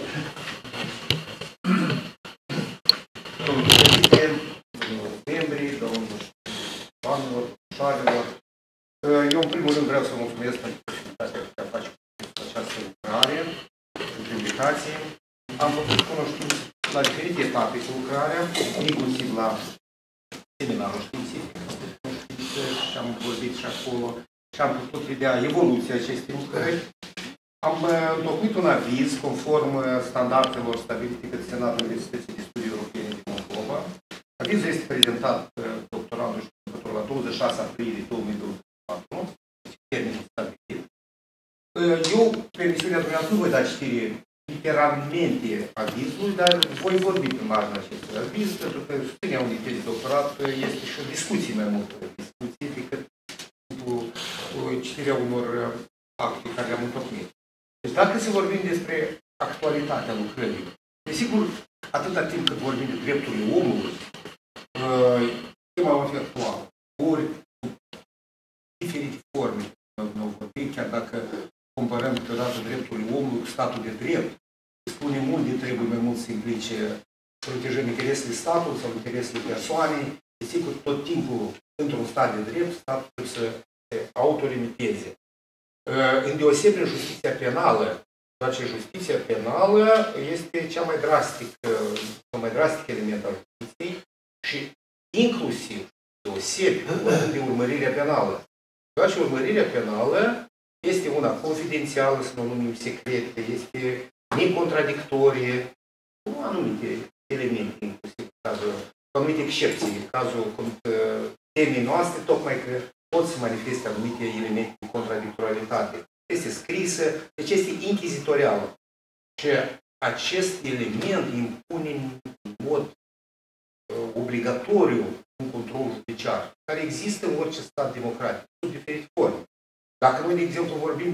Speaker 4: Domnul președinte, membrii, doamnelor, șoarelor, eu în primul rând vreau să mulțumesc pentru posibilitatea de a face această lucrare, pentru invitație. Am făcut cunoștință la diferite etape cu lucrarea, inclusiv la seminarul științific și am vorbit și acolo și am putut vedea evoluția acestei lucrări. Am întocmit un aviz conform standardelor stabilite de Senatul Universității de Studii Europene din Moldova. Avizul este prezentat doctorandul și la 26 aprilie 2024, termenul stabilit. Eu, pe emisiunea dumneavoastră, nu voi da citire literalmente avizului, dar voi vorbi pe marginea acestui aviz, pentru că susținerea unui teze de doctorat este și o discuție mai mult discuție decât citirea unor acte care le-am întocmit. Deci dacă să vorbim despre actualitatea lucrării, desigur, atâta timp cât vorbim de drepturile omului, tema va fi actuală. Ori diferite forme nu vorbim, chiar dacă comparăm câteodată drepturile omului cu statul de drept, spunem unde trebuie mai mult să implice să protejăm interesele statului sau interesele persoanei. Desigur, tot timpul, într-un stat de drept, statul trebuie să se autolimiteze. Îndeosebi justiția penală, doar ce justiția penală este cel mai drastic element al justiției și inclusiv deosebi de urmărirea penală. Doar ce urmărirea penală este una confidențială, să nu numim secretă, este necontradictorie, cu anumite elemente, inclusiv cu anumite excepții, în cazul temei noastre, tocmai că pot să manifeste anumite elemente de contradictorialitate. Este scrisă, deci este inchizitorială. Și acest element impune în mod obligatoriu un control judiciar, care există în orice stat democratic, sub diferite forme. Dacă noi, de exemplu, vorbim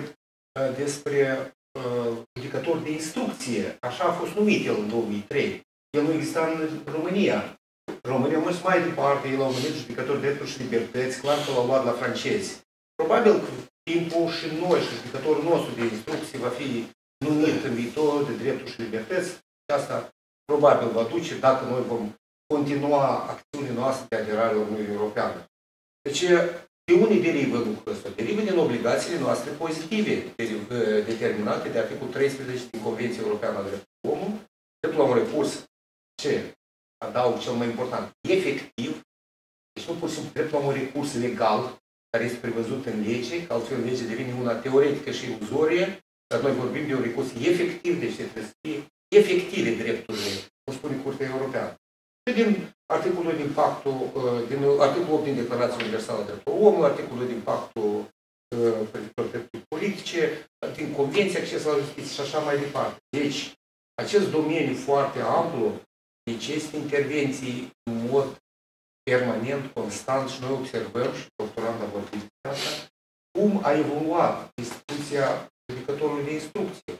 Speaker 4: despre judecător de instrucție, așa a fost numit el în 2003, el nu exista în România. România a mers mai departe, el a numit judecător de drepturi și libertăți, clar că l-au luat la francezi. Probabil că timpul și noi și judecătorul nostru de instrucție va fi numit în viitor de drepturi și libertăți și asta probabil va duce dacă noi vom continua acțiunile noastre de aderare la Uniunea Europeană. Deci, de unde derivă lucrul ăsta? Derivă din obligațiile noastre pozitive, determinate de articolul 13 din Convenția Europeană a Drepturilor Omului, dreptul la un recurs, ce adaug cel mai important, efectiv, deci nu pur și simplu dreptul la un recurs legal, care este prevăzut în lege, că altfel legea devine una teoretică și iluzorie, dar noi vorbim de un recurs efectiv, deci trebuie să fie efective drepturile, cum spune Curtea Europeană. Și din articolul din articolul 8 din Declarația Universală a Drepturilor Omului, articolul din pactul privitor drepturi politice, din Convenția Acces la Justiție și așa mai departe. Deci, acest domeniu foarte amplu necesită intervenții în mod permanent, constant și noi observăm, și doctorandul a vorbit de asta, cum a evoluat instituția judecătorului de instrucție.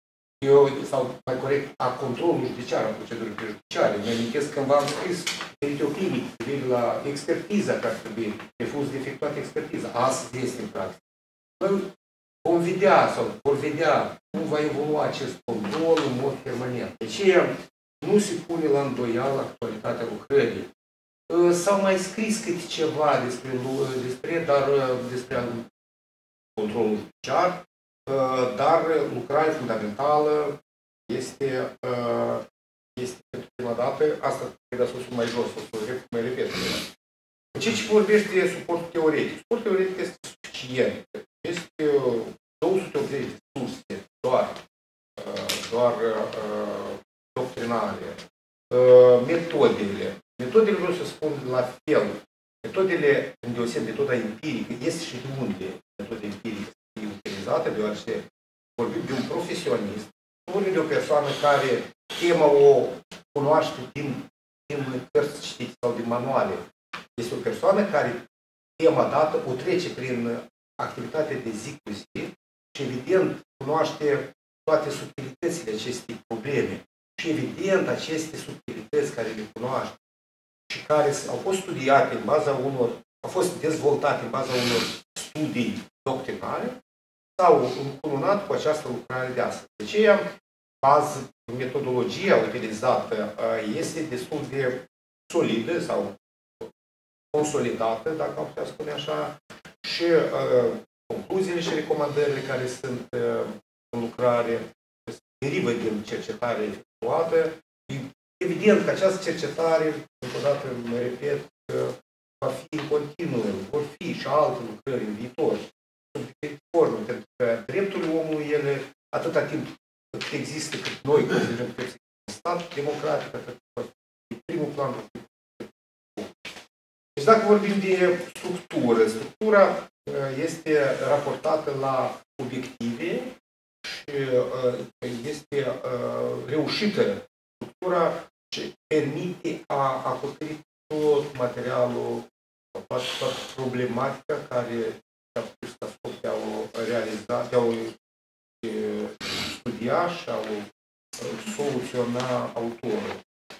Speaker 4: Sau mai corect, a controlului judiciar, a procedurii prejudiciare. Mi amintesc când v-am scris periteoclinic privind la expertiza care trebuie, refuz de efectuat expertiza. Astăzi este în practică. Noi vom vedea sau vor vedea cum va evolua acest control în mod permanent. De aceea nu se pune la îndoială actualitatea lucrării. S-au mai scris câte ceva despre controlul judiciar, dar lucrarea fundamentală este pentru prima dată, asta trebuie să o mai jos, o să mai repet. În ceea ce vorbește de suportul teoretic. Suportul teoretic este suficient. Este 280 de surse, doar doctrinare. Metodele. Metodele vreau să spun la fel. Metodele, îndeoseb metoda empirică, este și de unde metoda empirică utilizată, deoarece vorbim de un profesionist, nu vorbim de o persoană care chemă o cunoaște din cărți citite sau din manuale. Este o persoană care, tema dată, o trece prin activitatea de zi cu zi și, evident, cunoaște toate subtilitățile acestei probleme. Și, evident, aceste subtilități care le cunoaște și care au fost studiate în baza au fost dezvoltate în baza unor studii doctrinare, s-au încununat cu această lucrare de astăzi. De aceea, metodologia utilizată este destul de solidă sau consolidată, dacă am putea spune așa, și concluziile și recomandările care sunt în lucrare derivă din cercetare efectuată. Evident că această cercetare, încă o dată mă repet, va fi în continuu, vor fi și alte lucrări în viitor, sub diferite forme, pentru că drepturile omului, ele, atâta timp cât există, cât noi considerăm că este un stat democratic, atât va fi primul plan. Deci dacă vorbim de structură, structura este raportată la obiective și este reușită. Structura ce permite a acoperi tot materialul, toată problematica care a pus la scop de a o realiza, de a o studia și a o soluționa autorul.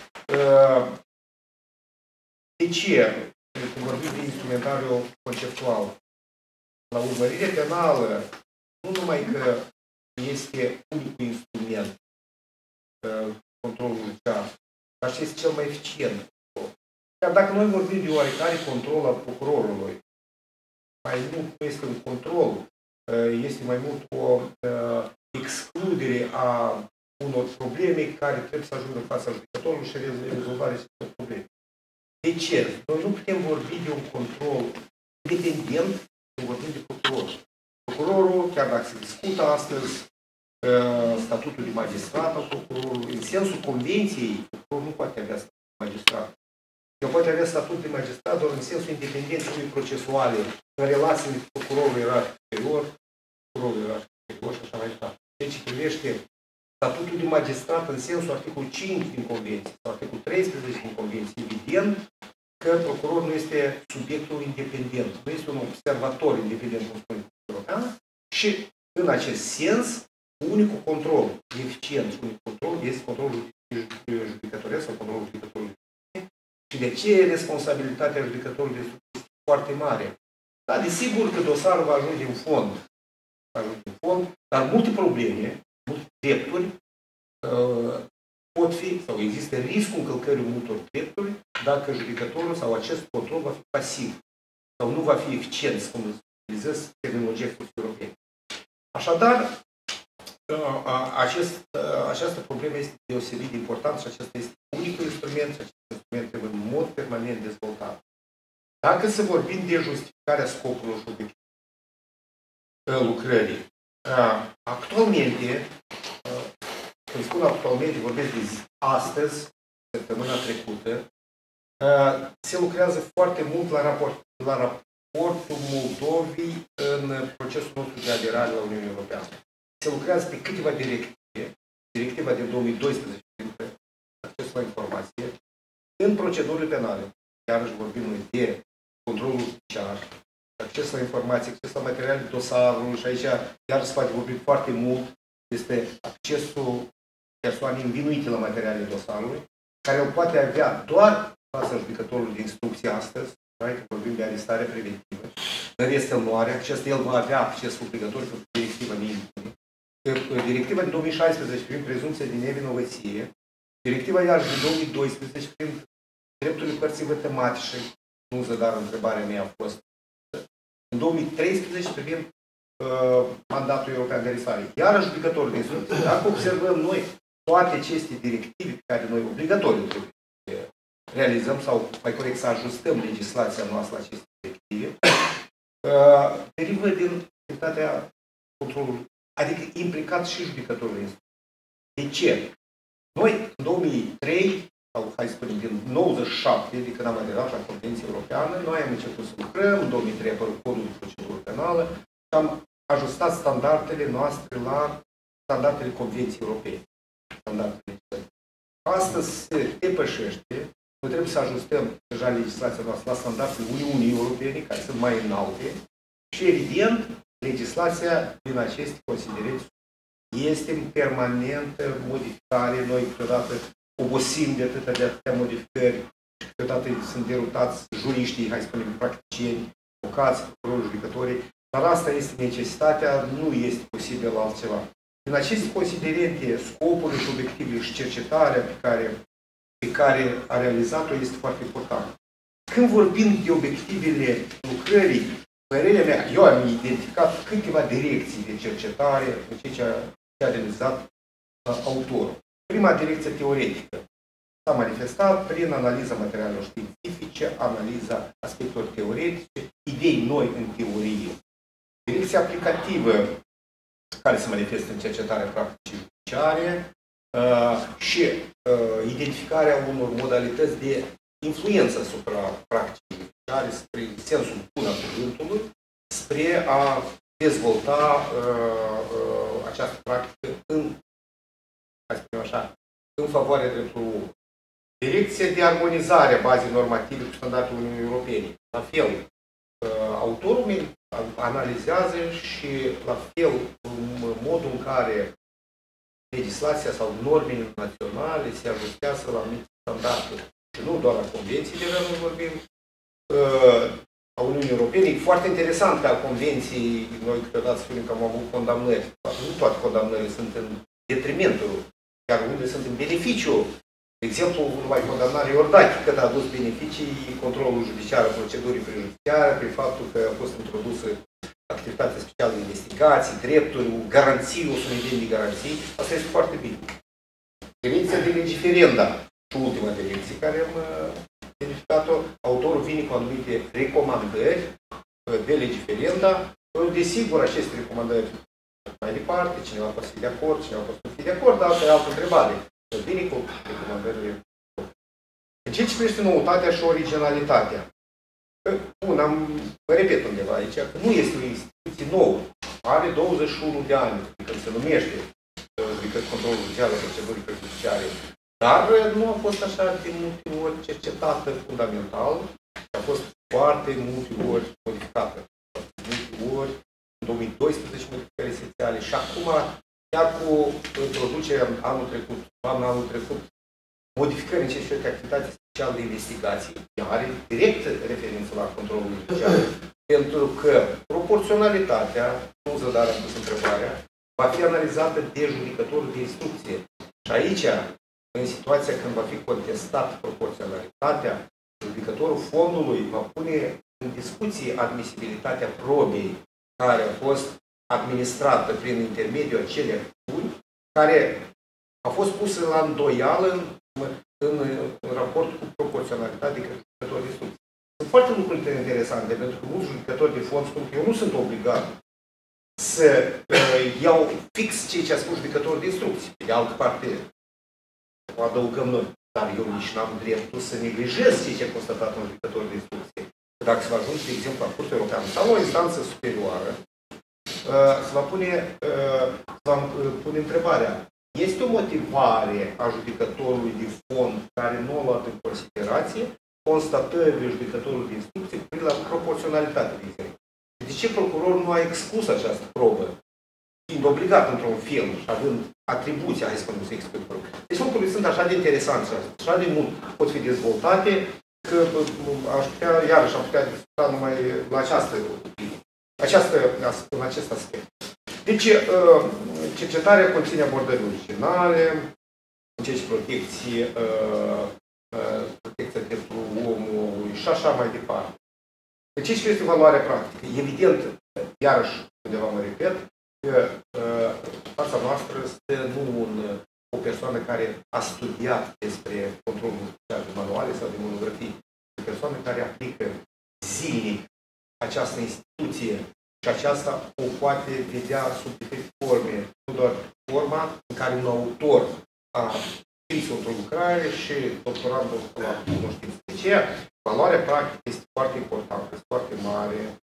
Speaker 4: De ce? Când vorbim de instrumentariu conceptual, la urmărire penală, nu numai că este unicul instrument controlul judiciar, dar și este cel mai eficient. Chiar dacă noi vorbim de oarecare control al procurorului, mai mult nu este un control, este mai mult o excludere a unor probleme care trebuie să ajungă în fața judecătorului și rezolvarea acestor probleme. De ce? Noi nu putem vorbi de un control independent când vorbim de procuror. Procurorul, chiar dacă se discută astăzi statutul de magistrat al procurorului, în sensul convenției, procurorul nu poate avea statut de magistrat. El poate avea statut de magistrat doar în sensul independenței procesuale, în relațiile cu procurorul ierarhic superior, procurorul ierarhic superior și așa mai departe. Deci privește statutul de magistrat în sensul articolul 5 din Convenție sau articolul 13 din Convenție, evident că procurorul nu este subiectul independent, nu este un observator independent, cum spune European, și în acest sens, unicul control eficient și unicul control este controlul judecătoresc sau controlul judecătorului. Și de ce responsabilitatea judecătorului este foarte mare? Da, desigur că dosarul va ajunge în fond, dar multe probleme, multe drepturi pot fi, sau există riscul încălcării multor drepturi dacă judecătorul sau acest control va fi pasiv sau nu va fi eficient, cum utilizez terminologia europene. Așadar, această problemă este deosebit de importantă și acesta este unicul instrument și acest instrument trebuie în mod permanent dezvoltat. Dacă să vorbim de justificarea scopului și obiectivului lucrării, actualmente, când spun actualmente, vorbesc de astăzi, săptămâna trecută, se lucrează foarte mult la raportul Moldovei în procesul nostru de aderare la Uniunea Europeană. Se lucrează pe câteva directive, directiva din 2012, acces la informație, în procedurile penale. Iarăși vorbim noi de controlul judiciar, acces la informație, acces la materiale dosarului și aici iarăși se poate vorbi foarte mult despre accesul persoanei învinuite la materiale dosarului, care o poate avea doar fața judecătorului de instrucție astăzi, că vorbim de arestare preventivă, în restrânoare, acest el va avea acces obligatoriu pentru directiva de impune. Directiva din 2016 prin prezumția de nevinovăție, directiva iarăși din 2012 prin drepturile părții vătămatice, nu zadar întrebarea mea a fost, în 2013 privind mandatul european de arestare. Iarăși judecătorul de instrucție. Dacă observăm noi toate aceste directive pe care noi obligatoriu trebuie să realizăm sau mai corect să ajustăm legislația noastră la aceste directive, derivă din activitatea controlului, adică implicat și judecătorul de instrucție. De ce? Noi, în 2003, sau hai să spunem din 97, de când am aderat la Convenția Europeană, noi am început să lucrăm, în 2003 a apărut Codul de Procedură Penală și am ajustat standardele noastre la standardele Convenției Europene.
Speaker 6: astăzi se depășește. Noi trebuie să ajustăm deja legislația noastră la standardul Uniunii Europene, care sunt mai înalte, și evident, legislația din aceste considerente este în permanentă modificare. Noi câteodată obosim de atâtea modificări și câteodată sunt derutați juriștii, hai să spunem, practicieni, avocați, procurori, judecătorii, dar asta este necesitatea, nu este posibil altceva. În aceste considerente, scopul și obiectivele și cercetarea pe care a realizat-o este foarte important. Când vorbim de obiectivele lucrării, părerea mea, eu am identificat câteva direcții de cercetare în ceea ce a realizat autorul. Prima direcție teoretică s-a manifestat prin analiza materialelor științifice, analiza aspectelor teoretice, idei noi în teorie. Direcția aplicativă, care se manifestă în cercetarea practicii judiciare și identificarea unor modalități de influență asupra practicii judiciare spre sensul bun al cuvântului, spre a dezvolta această practică în favoarea dreptului omului. Direcția de armonizare a bazei normative cu standardul Uniunii Europene. La fel, autorul analizează și la fel modul în care legislația sau normele naționale se ajustează la anumite standarde. Și nu doar la convenții, de care noi vorbim, a Uniunii Europene. E foarte interesant că a convenției, noi câteodată spunem că am avut condamnări. Nu toate condamnările sunt în detrimentul, chiar unde sunt în beneficiu. De exemplu, numai condamnarea Iordache, cât a adus beneficii controlul judiciar a procedurii prejudiciare, prin faptul că a fost introdusă activitatea specială de investigații, drepturi, garanții, o sumedenie de garanții. Asta este foarte bine. Direcția de legiferenda și ultima direcție care am identificat-o, autorul vine cu anumite recomandări de legiferenda. Desigur, aceste recomandări mai departe, cineva poate fi de acord, cineva poate nu fi de acord, dar asta e altă întrebare. Vine cu recomandările. În ceea ce privește noutatea și originalitatea, bun, mă repet undeva aici, că nu este o instituție nouă. Are 21 de ani, când se numește controlul judiciar la procedurii prejudiciare, dar nu a fost așa de multe ori cercetată fundamental, a fost foarte multe ori modificată. Multe ori, în 2012 modificări esențiale și acum, chiar cu introducerea anul trecut, modificări în ce privește activitatea specială de investigații, are direct referință la controlul judiciar, pentru că proporționalitatea, nu zădar am pus întrebarea, va fi analizată de judecătorul de instrucție. Și aici, în situația când va fi contestat proporționalitatea, judecătorul fondului va pune în discuție admisibilitatea probei care a fost administrată prin intermediul acelei acțiuni, care a fost pusă la îndoială în raport cu proporționalitate de către judecători de instrucție. Sunt foarte lucruri interesante, pentru că mulți judecători de fond spun că eu nu sunt obligat să iau fix ceea ce a spus judecătorul de instrucție. Pe de altă parte, o adăugăm noi, dar eu nici n-am dreptul să neglijez ceea ce a constatat un judecător de instrucție. Dacă se va ajunge, de exemplu, la Curtea Europeană sau la o instanță superioară, se va pune întrebarea. Este o motivare a judecătorului de fond care nu a luat în considerație constatările judecătorului de instrucție prin la proporționalitate, de exemplu. De ce procurorul nu a exclus această probă, fiind obligat într-un fel și având atribuția, hai să spunem, să explic probă. Deci lucrurile sunt așa de interesante, așa de mult pot fi dezvoltate, că aș putea, iarăși am putea discuta numai la în acest aspect. Deci, cercetarea conține abordări originale, în ceea ce protecția dreptului omului și așa mai departe. Deci, ce este valoarea practică? Evident, iarăși, undeva mă repet, că fața noastră stă nu o persoană care a studiat despre controlul de manuale sau de monografii, o persoană care aplică zilnic această instituție și aceasta o poate vedea sub diferite forme, nu doar forma în care un autor a scris într-o lucrare și doctorandul la cunoștință. De aceea, valoarea practică este foarte importantă, este foarte mare.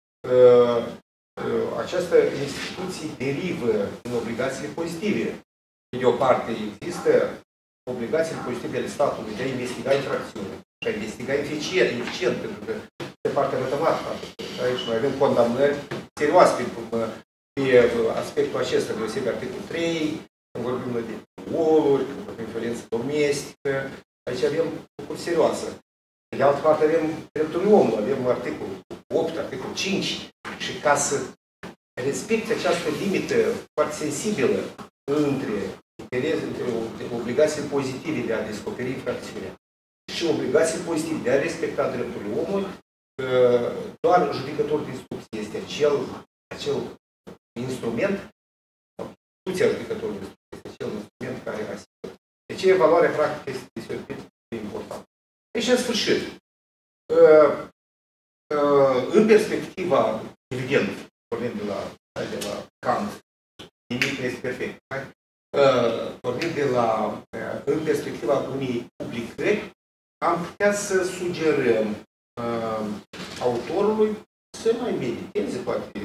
Speaker 6: Această instituție derivă din obligațiile pozitive. De o parte există obligațiile pozitive ale statului de a investiga infracțiuni și a investiga eficient, pentru că de partea matematică. Aici noi avem condamnări serioase pe aspectul acesta, deosebit articolul 3, când vorbim noi de violuri, când vorbim de violență domestică, aici avem lucruri serioase. De altă parte avem dreptul omului, avem articolul 8, articolul 5 și ca să respecte această limită foarte sensibilă între obligațiile pozitive de a descoperi infracțiunea și obligațiile pozitive de a respecta drepturile omului, doar judecătorul de instrucție este acel instrument, instituția judecătorului de instrucție este acel instrument care asigură. Deci evaluarea practică este deosebit de importantă. Deci, în sfârșit, în perspectiva, evident, vorbim de la Kant, nimic nu este perfect. Vorbim în perspectiva unei publicări, am putea să sugerăm autorului să mai mediteze, poate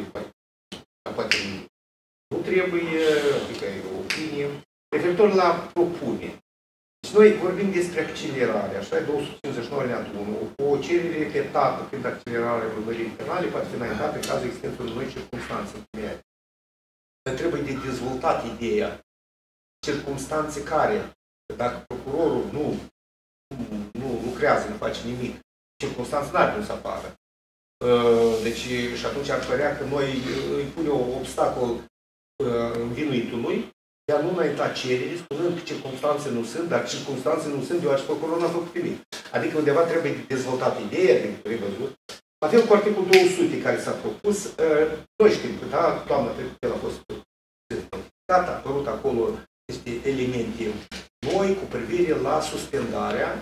Speaker 6: nu trebuie, adică e o opinie, referitor la propuneri. Deci noi vorbim despre accelerare, așa, 259 alineatul 1, o cerere repetată prin accelerarea urmăririi penale poate fi înaintată în cazul existenței unor noi circunstanțe întemeiate. Trebuie de dezvoltat ideea circunstanțe care, dacă procurorul nu lucrează, nu face nimic, circunstanțe n-ar trebui să apară. Deci, și atunci ar părea că noi îi punem un obstacol învinuitului de a nu înainta cereri, spunând că circunstanțe nu sunt, dar circunstanțe nu sunt deoarece procurorul n-a făcut nimic. Adică undeva trebuie dezvoltat ideea, trebuie văzut. Avem cu articolul 200 care s-a propus, noi știm că, da, toamna trecută el a fost a apărut acolo niște elemente noi cu privire la suspendarea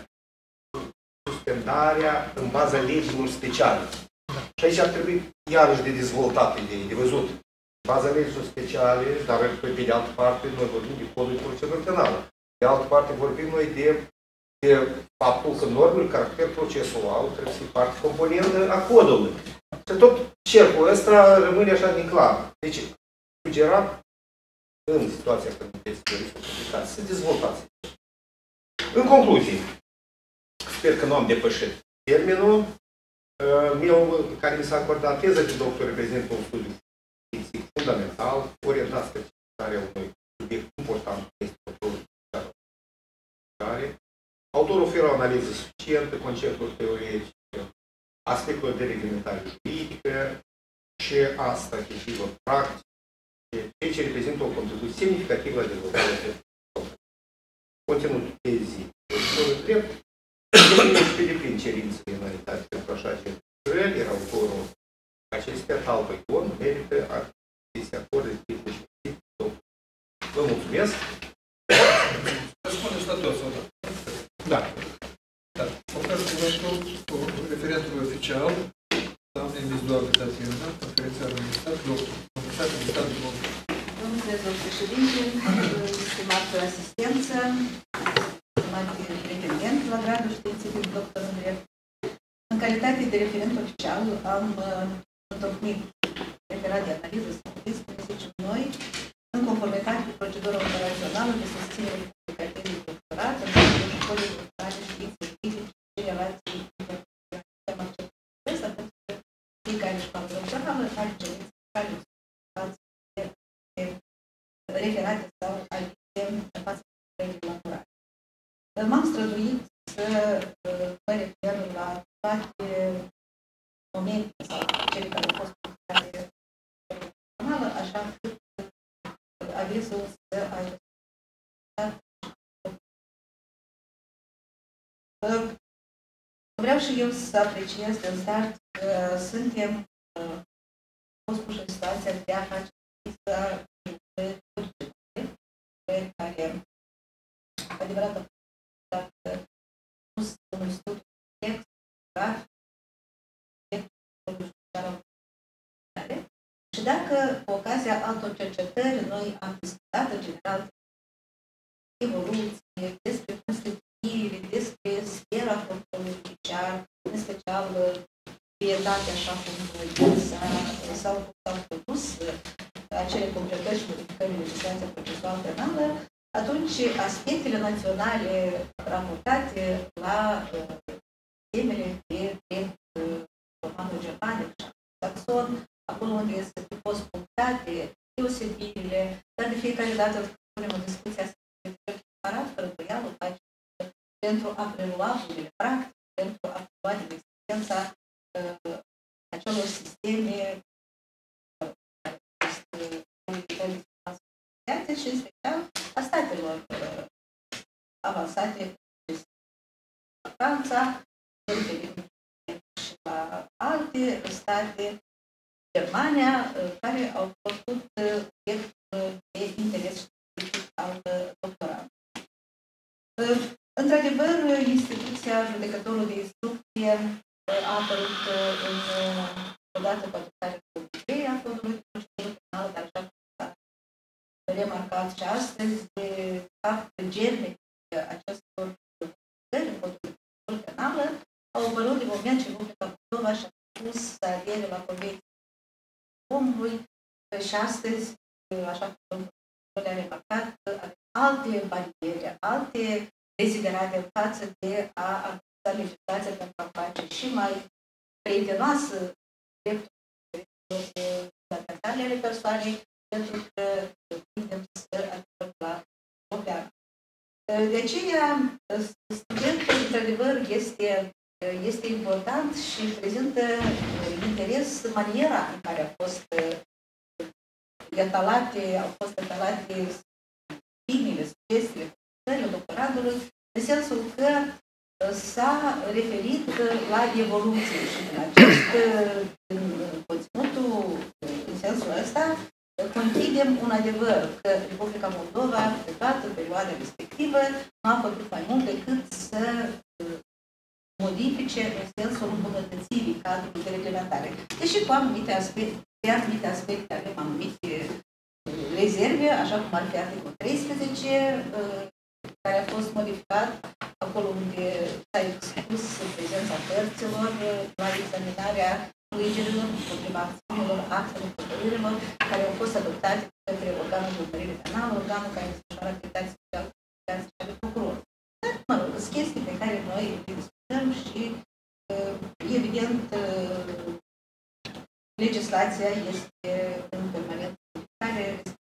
Speaker 6: în baza legilor speciale. Și aici ar trebui iarăși de dezvoltat idei, de văzut. Baza legilor speciale, dar pe de altă parte noi vorbim de codul de procedură penală. De altă parte vorbim noi de faptul că normele caracter procesual trebuie să fie parte componentă a codului. Și tot cercul ăsta rămâne așa din clar. Deci, sugerat în situația când puteți să dezvoltați. În concluzie, sper că nu am depășit termenul meu care mi s-a acordat. Teza de doctor reprezintă un studiu fundamental, orientat spre cercetarea unui subiect important, este controlul care autorul oferă o analiză suficientă, conceptul teoretic, aspectul de reglementare juridică și asta efectivă practică, ceea ce reprezintă o contribuție semnificativă la dezvoltarea de conținutul tezii. Drept, pe deplin cerințele înaintate pentru așa ceva lucrări, iar autorul acestea, Talpa Ion, merită să se acorde de Vă mulțumesc!
Speaker 1: Răspundeți la toți, sau da?
Speaker 6: Da.
Speaker 1: Ofer cuvântul referentului oficial, doamnei Mizdoară Tatiana, conferențiară de stat, doctor, conferențiară de stat, doctor.
Speaker 2: Vă mulțumesc, domnul președinte, stimată asistență, stimat pretendent la gradul științific doctor în drept. În calitate de referent oficial am întocmit referat de analiză statistică, cum zicem noi, în conformitate cu procedura operațională de susținere publicativă de doctorat în cadrul școlii doctorale științifice și relații internaționale. Am acceptat asta pentru că fiecare școală doctorală are cerințe care referate sau alte în fața regulatorale. M-am străduit să mă refer la toate momentele sau cele care au fost publicate personală, așa cât avizul să aibă. Vreau și eu să apreciez din start că suntem fost puși în situația de a face să care adevărat dacă nu sunt un studiu text, și dacă cu ocazia altor cercetări noi am discutat în general evoluție, despre constituire, despre sfera controlului judiciar, în special pietatea, așa cum s-au produs acele completări și modificări în legislația procesuală penală, atunci aspectele naționale raportate la temele de drept romano-germanic și saxon, acolo unde să fi fost punctate deosebirile, dar de fiecare dată când punem o discuție separat, fără îndoială, pentru a prelua unele practici, pentru a prelua din experiența acelor sisteme și în special a statelor avansate, la Franța, și la alte state, Germania, care au făcut obiect de interes științific al doctorantului. Într-adevăr, instituția judecătorului de instrucție a apărut odată cu adoptarea de a codului de procedură penală, dar așa remarcat și astăzi, de fapt, germeni acestor lucrări în codul de procedură penală au apărut din moment ce Republica Moldova și-a pus să adere la Convenția omului și astăzi, așa cum le-a remarcat, alte bariere, alte deziderate în față de a avansa legislația pentru a face și mai prietenoasă drepturile fundamentale ale persoanei, pentru că tindem să ajungem la europeană. De aceea, studentul, într-adevăr, este important și prezintă interes maniera în care au fost etalate opiniile, sugestiile, lucrările doctorandului, în sensul că s-a referit la evoluție și în acest conținutul, în sensul ăsta, conchidem un adevăr că Republica Moldova, pe toată perioada respectivă, nu a făcut mai mult decât să modifice în sensul îmbunătățirii cadrului de reglementare. Deși cu anumite aspecte avem anumite rezerve, așa cum ar fi articolul 13, care a fost modificat, acolo unde s-a expus prezența părților la examinarea legerilor, împotriva acțiunilor, actelor, hotărârilor, care au fost adoptate către organul de urmărire penală, organul care desfășoară activități speciale și ale procurorului. Dar, mă rog, sunt chestii pe care noi le discutăm și, evident, legislația este în permanentă modificare.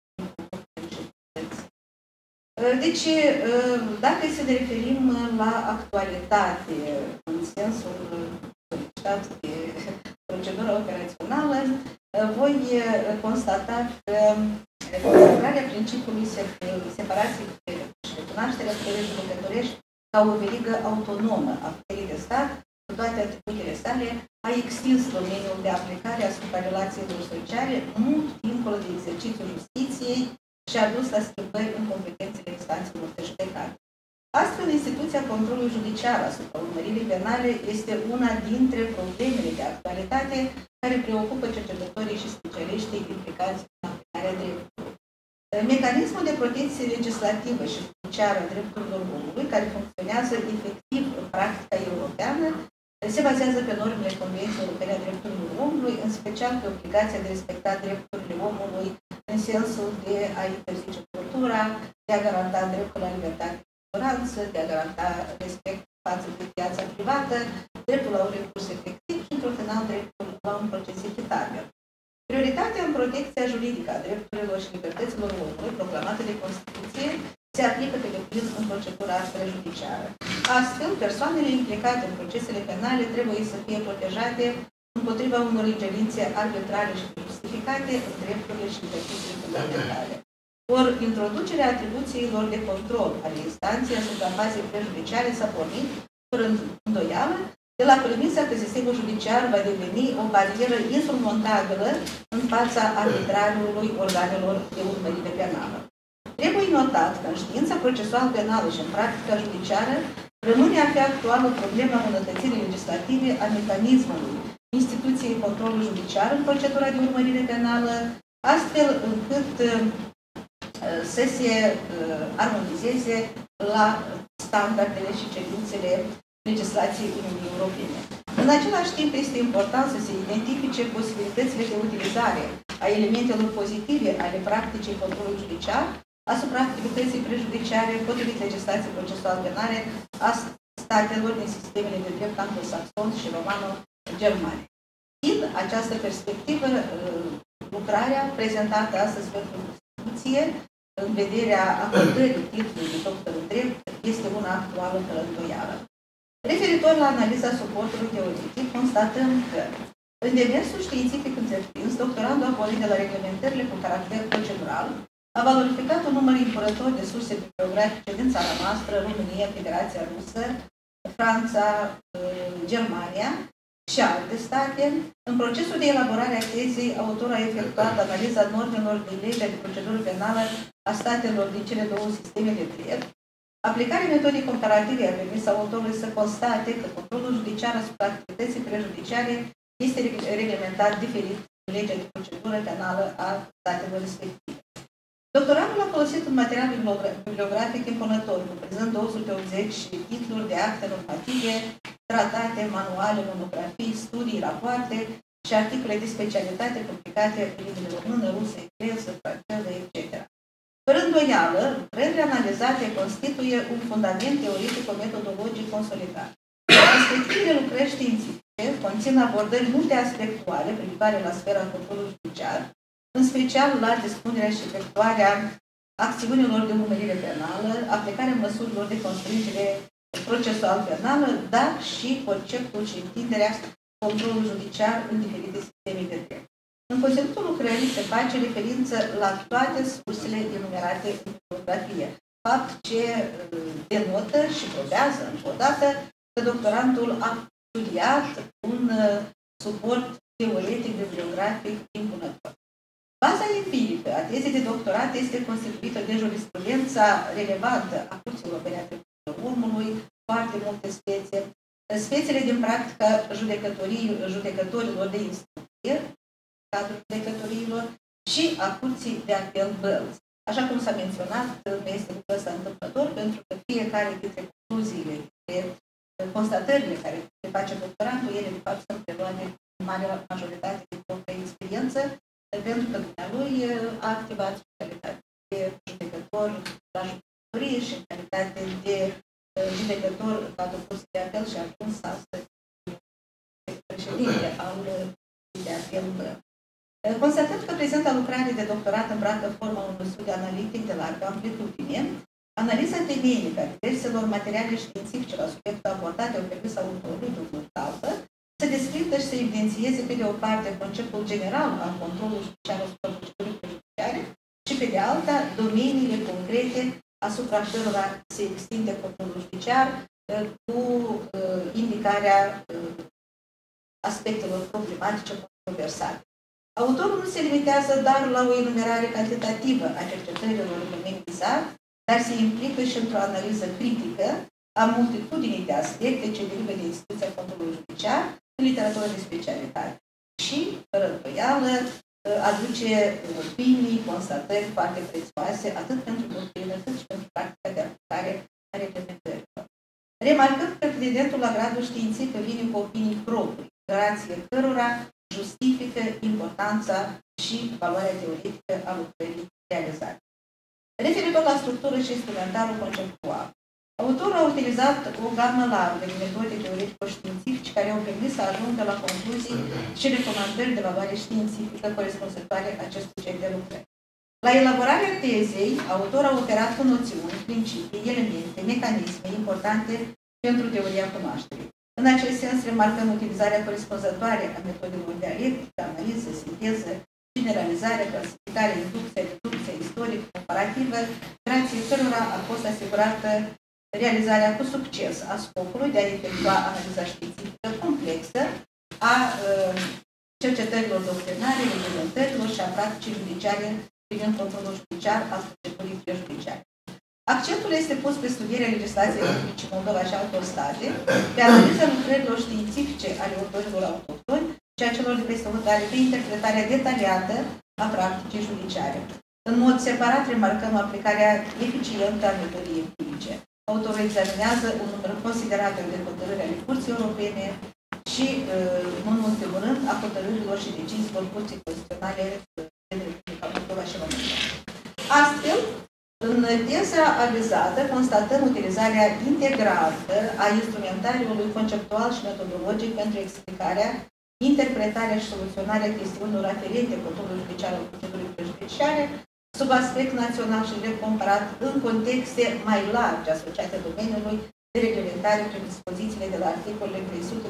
Speaker 2: Deci, dacă să ne referim la actualitate, în sensul solicitat de procedura operațională, voi constata că considerarea principiului separației și recunoașterea puterii judecătorești ca o verigă autonomă a puterii de stat, cu toate atributele sale, a extins domeniul de aplicare asupra relațiilor sociale mult dincolo de exercițiul justiției și a dus la schimbări în competențele instanțelor de judecată. Astfel, instituția controlului judiciar asupra urmăririi penale este una dintre problemele de actualitate care preocupă cercetătorii și specialiștii implicați în aplicarea dreptului. Mecanismul de protecție legislativă și judiciară a drepturilor omului, care funcționează efectiv în practica europeană, se bazează pe normele Convenției Europene a Drepturilor Omului, în special pe obligația de respecta drepturile omului în sensul de a interzice tortura, de a garanta dreptul la libertate de siguranță, de a garanta respect față de viața privată, dreptul la un recurs efectiv și, într-un final, dreptul la un proces echitabil. Prioritatea în protecția juridică a drepturilor și libertăților omului, proclamată de Constituție, se aplică pe deplin în procedura judiciară. Astfel, persoanele implicate în procesele penale trebuie să fie protejate împotriva unor ingerințe arbitrare și justificate în drepturile și libertățile fundamentale. Ori, introducerea atribuțiilor de control ale instanței asupra bazei prejudiciare s-a pornit, fără îndoială, de la premisa că sistemul judiciar va deveni o barieră insurmontabilă în fața arbitrariului organelor de urmărire penală. Trebuie notat că în știința procesual penală și în practica judiciară rămâne a fi actuală problema îmbunătățirii legislative a mecanismului instituției controlului judiciar în procedura de urmărire penală, astfel încât să se armonizeze la standardele și cerințele legislației Uniunii Europene. În același timp, este important să se identifice posibilitățile de utilizare a elementelor pozitive ale practicii controlului judiciar asupra activității prejudiciare potrivit legislației procesual penale a statelor din sistemele de drept anglosaxon și romano-germane. Din această perspectivă, lucrarea prezentată astăzi pentru discuție, în vederea acordării titlului de doctor în drept, este una actuală fără îndoială. Referitor la analiza suportului teoretic, constatăm că, în demersul științific întreprins, doctorandul a pornit de la reglementările cu caracter procedural, a valorificat un număr impărător de surse bibliografice din țara noastră, România, Federația Rusă, Franța, Germania și alte state. În procesul de elaborare a tezei, autorul a efectuat analiza normelor de lege de procedură penală a statelor din cele două sisteme de drept. Aplicarea metodei comparative a permis autorului să constate că controlul judiciar asupra activității prejudiciare este reglementat diferit în legea de procedură penală a statelor respective. Doctorandul a folosit un material bibliografic impunător, cuprinzând 280 titluri de acte normative, tratate, manuale, monografii, studii, rapoarte și articole de specialitate publicate în limbile română, rusă, engleză, franceză, etc. Fără îndoială, lucrările analizate constituie un fundament teoretic-metodologic consolidat. Respectivele lucrări științifice conțin abordări multe aspectuale privitoare la sfera controlului judiciar, în special la dispunerea și efectuarea acțiunilor de urmărire penală, aplicarea măsurilor de constrângere procesual penală, dar și conceptul și întinderea controlului judiciar în diferite sisteme de drept. În conținutul lucrării se face referință la toate sursele enumerate în bibliografie, fapt ce denotă și probează încă o dată că doctorandul a studiat un suport teoretic bibliografic impunător. Baza empirică a tezei de doctorat este constituită de jurisprudența relevantă a Curții Europene a Drepturilor Omului, foarte multe spețele din practica judecătorilor de instrucție, cadrul judecătoriilor și a Curții de Apel Bălți. Așa cum s-a menționat, nu este lucrul ăsta întâmplător, pentru că fiecare dintre concluziile, dintre constatările care le face doctorantul, ele de fapt sunt preluate în marea majoritate din propria experiență, pentru că dumnealui a activat în calitate de judecător la judecătorie și în calitate de judecător în cadrul Cursului de Apel și a ajuns astăzi președinte al Cursului de Apel. Constatăm că prezenta lucrare de doctorat îmbracă forma unui studiu analitic de largă amplitudine. Analiza temeinică a diverselor materiale științifice la subiectul abordat au permis autorului, domnul Talpă, să descrie și să evidențieze pe de o parte conceptul general al controlului judiciar asupra procedurii prejudiciare și pe de alta domeniile concrete asupra cărora se extinde controlul judiciar cu indicarea aspectelor problematice controversate. Autorul nu se limitează doar la o enumerare cantitativă a cercetărilor în domeniul vizat, dar se implică și într-o analiză critică a multitudinii de aspecte ce derivă de instituția controlului judiciar în literatură de specialitate. Și, fără îndoială, aduce opinii, constatări foarte prețioase, atât pentru doctrină, cât și pentru practica de aplicare a reglementărilor. Remarcând că pretendentul la gradul științific vine cu opinii proprii, grație cărora justifică importanța și valoarea teoretică a lucrării realizate. Referitor la structură și instrumentarul conceptual, autorul a utilizat o gamă largă de metode teoretico-științifice care au permis să ajungă la concluzii și recomandări de valoare științifică corespunzătoare acestui gen de lucrări. La elaborarea tezei, autorul a operat cu noțiuni, principii, elemente, mecanisme importante pentru teoria cunoașterii. În acest sens, remarcăm utilizarea corespunzătoare a metodelor dialectică, analiză, sinteză, generalizare, clasificare, inducție, reducție, istoric, comparativă, grație cărora a fost asigurată realizarea cu succes a scopului de a efectua analiza științifică complexă a cercetărilor doctrinare, reglementărilor și a practicii judiciare privind controlul judiciar al procedurii prejudiciare. Accentul este pus pe studierea legislației Republicii Moldova și altor state, pe analiza lucrărilor științifice ale autorilor autohtoni și a celor de peste hotare, pe interpretarea detaliată a practicii judiciare. În mod separat, remarcăm aplicarea eficientă a metodei empirice. Autorul examinează un număr considerabil de hotărâri ale Curții Europene și, în ultimul rând, a hotărârilor și deciziilor Curții Constituționale din Republica Moldova și România. Astfel, În teza avizată constatăm utilizarea integrată a instrumentariului conceptual și metodologic pentru explicarea, interpretarea și soluționarea chestiunilor aferente controlului judiciar al procedurii prejudiciare sub aspect național și drept comparat în contexte mai largi asociate domeniului de reglementare prin dispozițiile de la articolele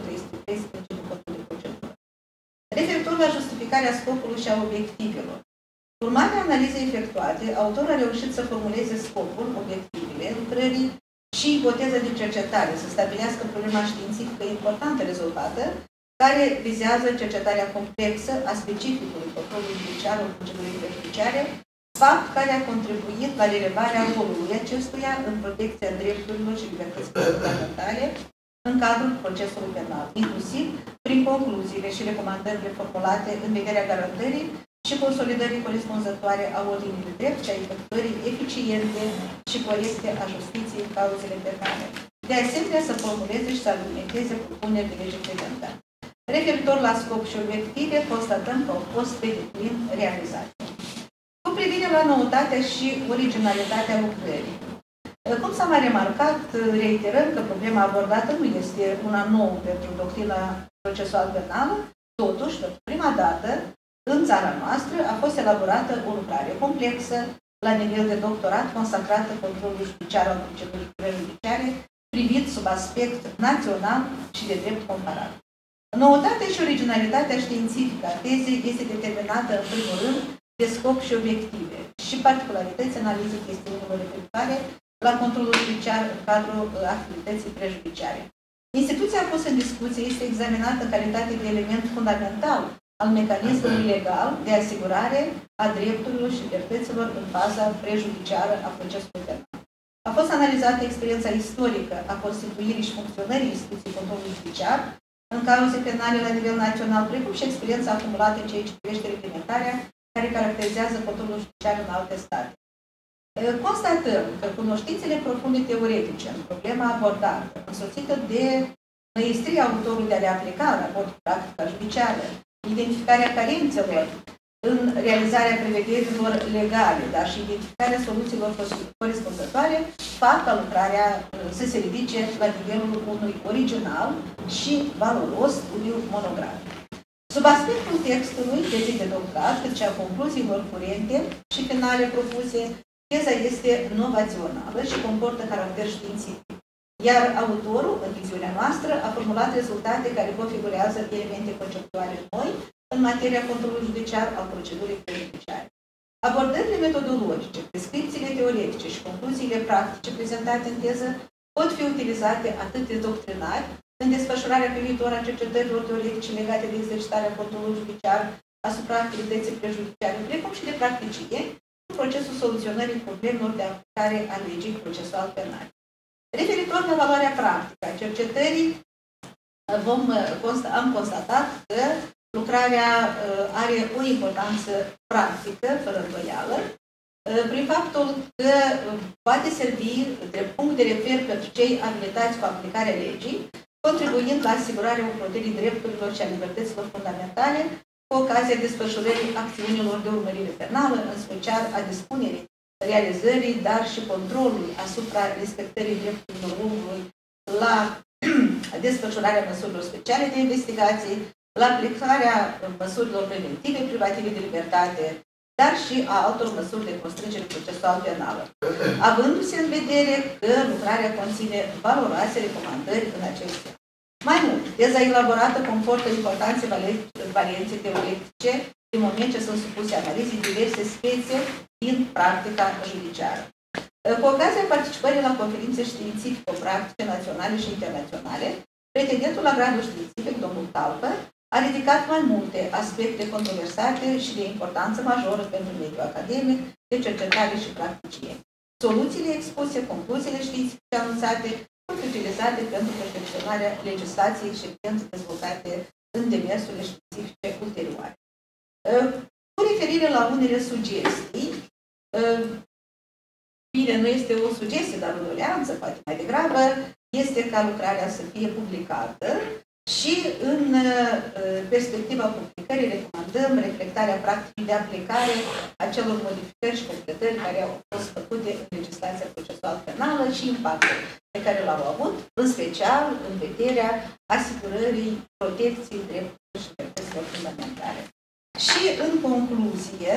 Speaker 2: 300-313 din Codul de procedură. Referitor la justificarea scopului și a obiectivelor. Urmare analizei efectuate, autorul a reușit să formuleze scopul, obiectivele lucrării și ipoteza de cercetare, să stabilească problema științifică importantă rezolvată, care vizează cercetarea complexă a specificului controlului judiciar al procedurii prejudiciare, fapt care a contribuit la relevarea rolului acestuia în protecția drepturilor și libertăților fundamentale în cadrul procesului penal, inclusiv prin concluziile și recomandările formulate în vederea garantării și consolidării corespunzătoare a ordinii de drept și a efectuării eficiente și corecte a justiției în cauzele penale. De asemenea, să formuleze și să argumenteze propuneri de lege implementare. Referitor la scop și obiective, constatăm că au fost pe deplin realizate. Cu privire la noutatea și originalitatea lucrării. Cum s-a mai remarcat, reiterăm că problema abordată nu este una nouă pentru doctrina procesual penală, totuși, pentru prima dată, în țara noastră a fost elaborată o lucrare complexă, la nivel de doctorat, consacrată controlului judiciar al procedurii prejudiciare, privit sub aspect național și de drept comparat. Noutatea și originalitatea științifică a tezei este determinată, în primul rând, de scop și obiective și particularități analizei chestiunilor referitoare la controlul judiciar în cadrul activității prejudiciare. Instituția pusă în discuție este examinată în calitate de element fundamental al mecanismului legal de asigurare a drepturilor și libertăților în faza prejudiciară a procesului penal. A fost analizată experiența istorică a constituirii și funcționării instituției controlului judiciar în cauze penale la nivel național, precum și experiența acumulată în ceea ce privește reglementarea care caracterizează controlul judiciar în alte state. Constatăm că cunoștințele profunde teoretice în problema abordată, însoțită de măestria autorului de a le aplica în raport cu practica judiciară, identificarea carențelor în realizarea prevederilor legale, dar și identificarea soluțiilor corespunzătoare, fac ca lucrarea să se ridice la nivelul unui original și valoros studiu monografic. Sub aspectul textului, tezei de doctorat, cât și a concluziilor curente și finale propuse, teza este novațională și comportă caracter științific. Iar autorul, în viziunea noastră, a formulat rezultate care configurează elemente conceptuale noi în materia controlului judiciar al procedurii prejudiciare. Abordările metodologice, prescripțiile teoretice și concluziile practice prezentate în teză pot fi utilizate atât de doctrinari în desfășurarea pe viitor a cercetărilor teoretice legate de exercitarea controlului judiciar asupra activității prejudiciare, precum și de practicieni în procesul soluționării problemelor de aplicare a legii procesual penale. Referitor la valoarea practică a cercetării, am constatat că lucrarea are o importanță practică, fără îndoială, prin faptul că poate servi de punct de refer pentru cei abilitați cu aplicarea legii, contribuind la asigurarea ocrotirii drepturilor și a libertăților fundamentale cu ocazia desfășurării acțiunilor de urmărire penală, în special a dispunerii, realizării, dar și controlului asupra respectării drepturilor omului la desfășurarea măsurilor speciale de investigații, la aplicarea măsurilor preventive, privative de libertate, dar și a altor măsuri de constrângere procesual penală, avându-se în vedere că lucrarea conține valoroase recomandări în acest sens. Mai mult, teza elaborată comportă importanțe varianțe teoretice din moment ce sunt supuse analizei diverse spețe din practica judiciară. Cu ocazia participării la conferințe științifico-practice naționale și internaționale, pretendentul la gradul științific, domnul Talpă, a ridicat mai multe aspecte controversate și de importanță majoră pentru mediul academic, de cercetare și practicieni. Soluțiile expuse, concluziile științifice anunțate, pot fi utilizate pentru perfecționarea legislației și pentru dezvoltate în demersurile științifice ulterioare. Cu referire la unele sugestii, bine, nu este o sugestie, dar o doleanță, poate mai degrabă, este ca lucrarea să fie publicată Și în perspectiva publicării recomandăm reflectarea practicii de aplicare a celor modificări și completări care au fost făcute în legislația procesuală penală și impactul pe care l-au avut, în special în vederea asigurării protecției drepturilor și libertăților fundamentale. Și în concluzie,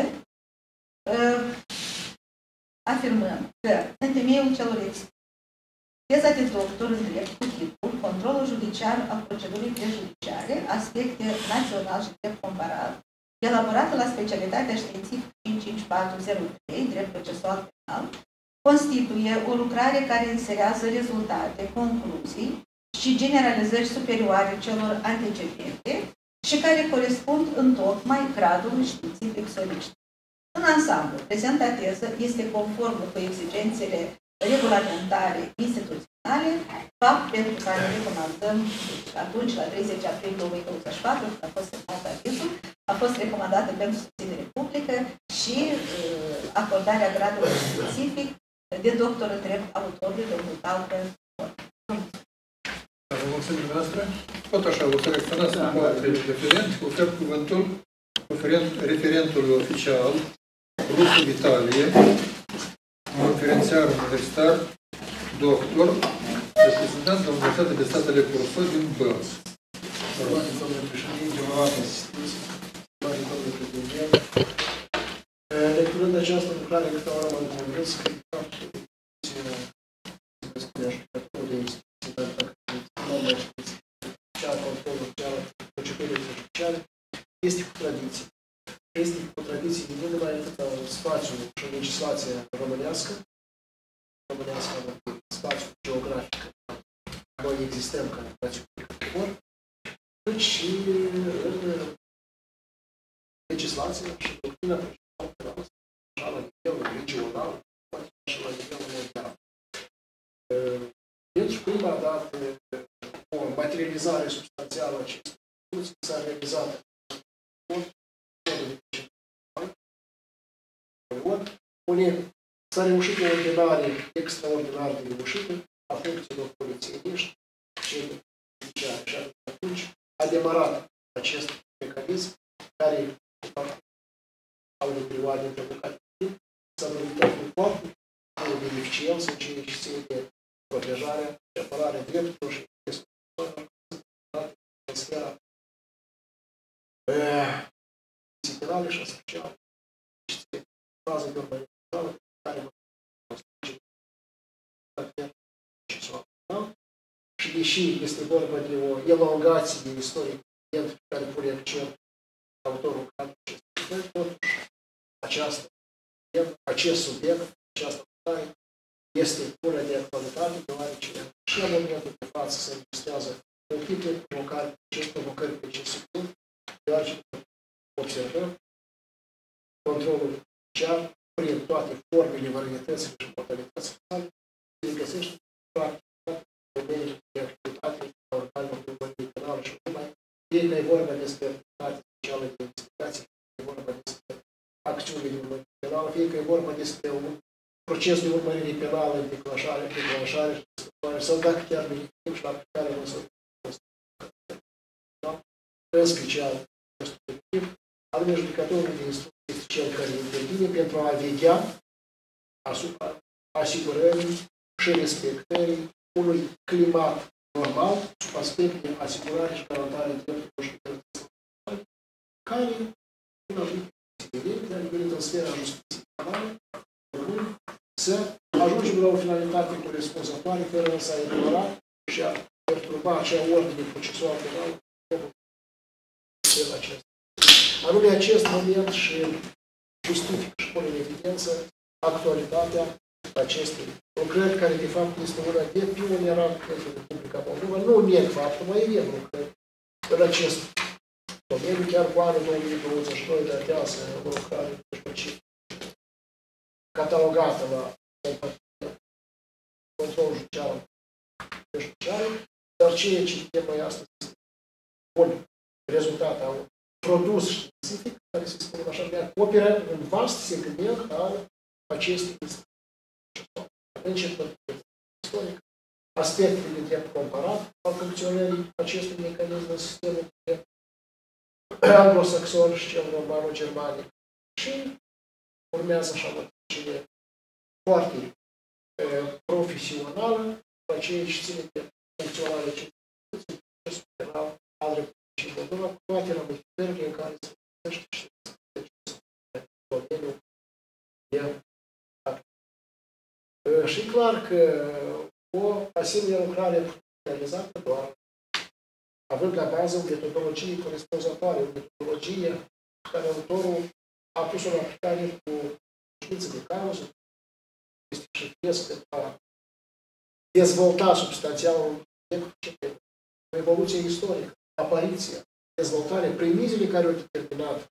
Speaker 2: afirmăm că în temeiul celor expuse, teza de doctor în drept cu titlul Controlul judiciar al procedurii prejudiciare, aspecte național și drept comparat, elaborată la specialitatea științifică 55403, drept procesual penal, constituie o lucrare care înserează rezultate, concluzii și generalizări superioare celor antecedente și care corespund întocmai gradului științific solicitat. În ansamblu, prezenta teză este conformă cu exigențele regulamentare instituționale, fapt pentru care recomandăm atunci, la 30 aprilie 2024, când a fost semnat avizul, a fost recomandată pentru susținere publică și acordarea gradului științific de doctor în drept autorului domnul Talcă.
Speaker 1: Vă mulțumim dumneavoastră. Tot așa, o să reacționați în parte referent, ofer cuvântul referentului oficial, Rusu Vitalie, conferențiar universitar, doctor, reprezentant de Universitatea de Statele Cursor din Bălți.
Speaker 5: Domnule președinte, onorată asistență, domnule președinte, lecturând această lucrare câte o oră mă convins că de instituție, este cu tradiție. Este cu tradiție nu numai atât în spațiul și în legislația românească, spațiul geografic, noi existăm ca spațiu publicator, cât și în legislația și doctrina penală, așa la nivel regional, poate și la nivel mondial. Deci, prima dată, o materializare substanțială a acestei instituții s-a realizat s-a reușit o ordinare extraordinar de reușită a funcțiilor polițienești și judiciare. Și atunci a demarat acest mecanism care au de perioade întrebucate s-a dovedit cu foarte beneficios în ceea ce ține de protejarea și apărarea drepturilor și în sfera penale și special fază de urmărire penală care mă și deși este vorba de o elongație istorică care pune accent autorul cadrului acestui totuși acest subiect, această lucrare este bună de actualitate, deoarece și în momentul de față se înregistrează multiple provocări pe acest subiect, deoarece observăm controlul judiciar prin toate formele, varietățile și modalitățile sale, se găsește practic domeniul de activitate a organelor de urmărire penală și numai, fie că e vorba despre activitate specială de investigație, fie că e vorba despre acțiune de urmărire penală, fie că e vorba despre un proces de urmărire penală, declanșare și desfășurare, sau dacă chiar beneficiem și la aplicarea măsurilor în special acest obiectiv, anume judecatorul de instrucție este cel care intervine pentru a veghea asupra asigurării și respectării unui climat normal sub aspect de asigurare și garantare drepturilor și libertăților care, în anumite ținere, a nivelit în sfera justiției penale, să ajungem la o finalitate corespunzătoare fără însă a ignora și a perturba acea ordine procesuală penală anume acest moment și justifică și pune în evidență actualitatea acestei lucrări care de fapt este una de pionierat pentru Republica Moldova. Nu neg faptul, mai avem lucrări în acest domeniu, chiar cu anul 2022 datează o lucrare catalogată la controlul judiciar dar ceea ce vedem noi astăzi este un rezultat a un produs științific care, să spunem așa, de acoperă un vast segment al acestei începând istoric, aspectele de drept comparat, faptul funcționării acestui mecanism în sistemul anglosaxon și cel romano-germanic. Și urmează așa mătricile foarte profesională, după aceea și ține de funcționarea acestui procesul penal al Republicii Moldova, cu toate ramificările în care se găsește și domeniul de activitate. Și clar că o asemenea lucrare realizată doar având la bază o metodologie corespunzătoare, o metodologie care autorul a pus-o în aplicare cu știință de cauză, este și fie pentru a dezvolta substanțial un subiect, evoluție istorică, apariția, dezvoltarea, premizele care au determinat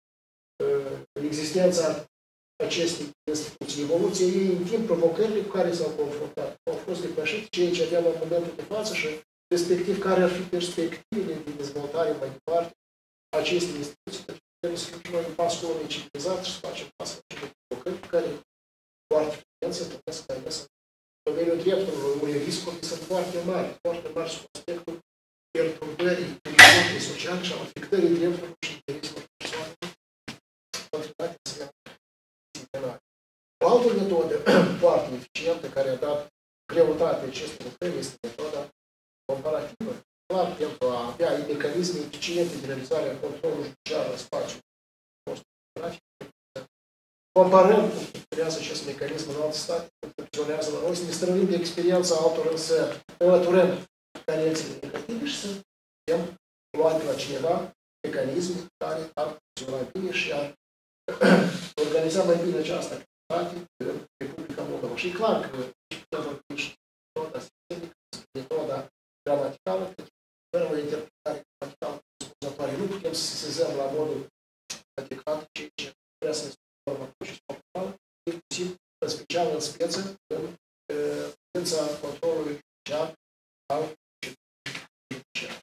Speaker 5: existența acestei instituții, evoluția ei în timp, provocările cu care s-au confruntat, au fost depășite ceea ce aveam în momentul de față și respectiv care ar fi perspectivele de dezvoltare mai departe a acestei instituții, pentru că trebuie să fim noi în pasul omului civilizat și să facem pasul de provocări pe care foarte frecvent se întâlnesc mai ales în domeniul drepturilor, unde riscurile sunt foarte mari sub aspectul perturbării echilibrului social și a afectării drepturilor și intereselor persoanelor contribute în sfera penală. O altă metodă foarte eficientă care a dat greutate acestei lucrări este metoda comparativă. Clar, pentru a avea mecanisme eficiente de realizare a controlului judiciar în spațiul post-geografic, comparăm cum funcționează acest mecanism în alte state, cum funcționează la noi, să ne strănim de experiența altor, să înlăturăm carențele negative și să putem lua de la cineva mecanisme care ar funcționa bine și ar organiza mai bine această activitate în Republica Moldova. Și e clar că putem vorbi și metoda sistemică, metoda gramaticală, pentru că fără o interpretare gramaticală corespunzătoare nu putem să sesizăm la modul adecvat ceea ce vrea să ne spună procesul penal, inclusiv, în special, în speță, în privința controlului judiciar al judiciar.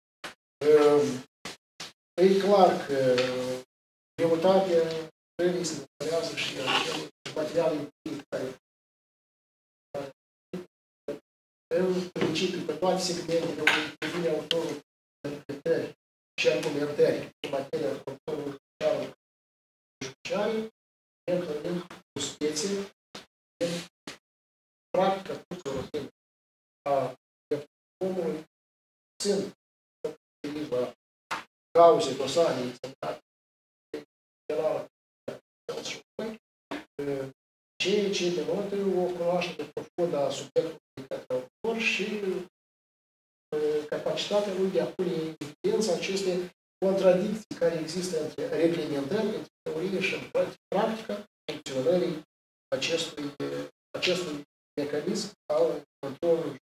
Speaker 5: E clar că greutatea trebuie să ne părează și acel material empiric care în principiu, pe toate segmentele unde devine autorul interpretări și argumentări în materia controlului judiciar, înclănind cu spețe în practica tuturor a omului, sunt la cauze, dosare, examinate penală și ceea ce denotă o cunoaștere profundă a subiectului de către autor și capacitatea lui de a pune în evidență aceste contradicții care există între reglementări, între teorie și în practică funcționării acestui mecanism al controlului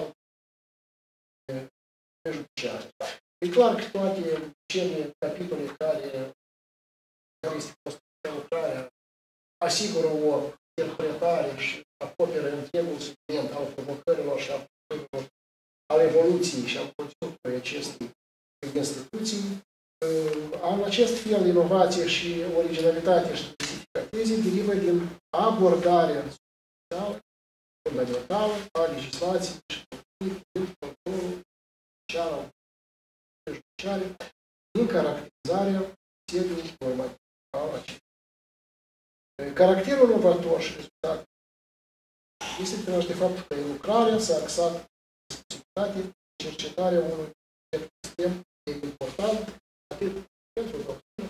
Speaker 5: judiciar. E clar că toate cele capitole care este lucrarea asigură o interpretare și acoperă întregul segment al provocărilor și al evoluției și al conținutului acestei instituții. În acest fel, inovație și originalitate și specifică tezei derivă din abordarea fundamentală a legislației și din controlul social al judiciare, din caracterizarea sediului normativ al acestui. Caracterul inovator și rezultat este prin de faptul că lucrarea s-a axat pe specificitate, cercetarea unui sistem important atât pentru doctrină,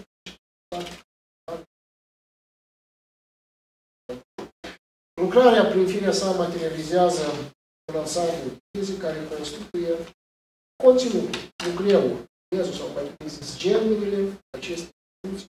Speaker 5: lucrarea prin firea sa materializează un ansamblu de teze care constituie conținutul, nucleul, tezul sau mai bine zis germenele acestei funcții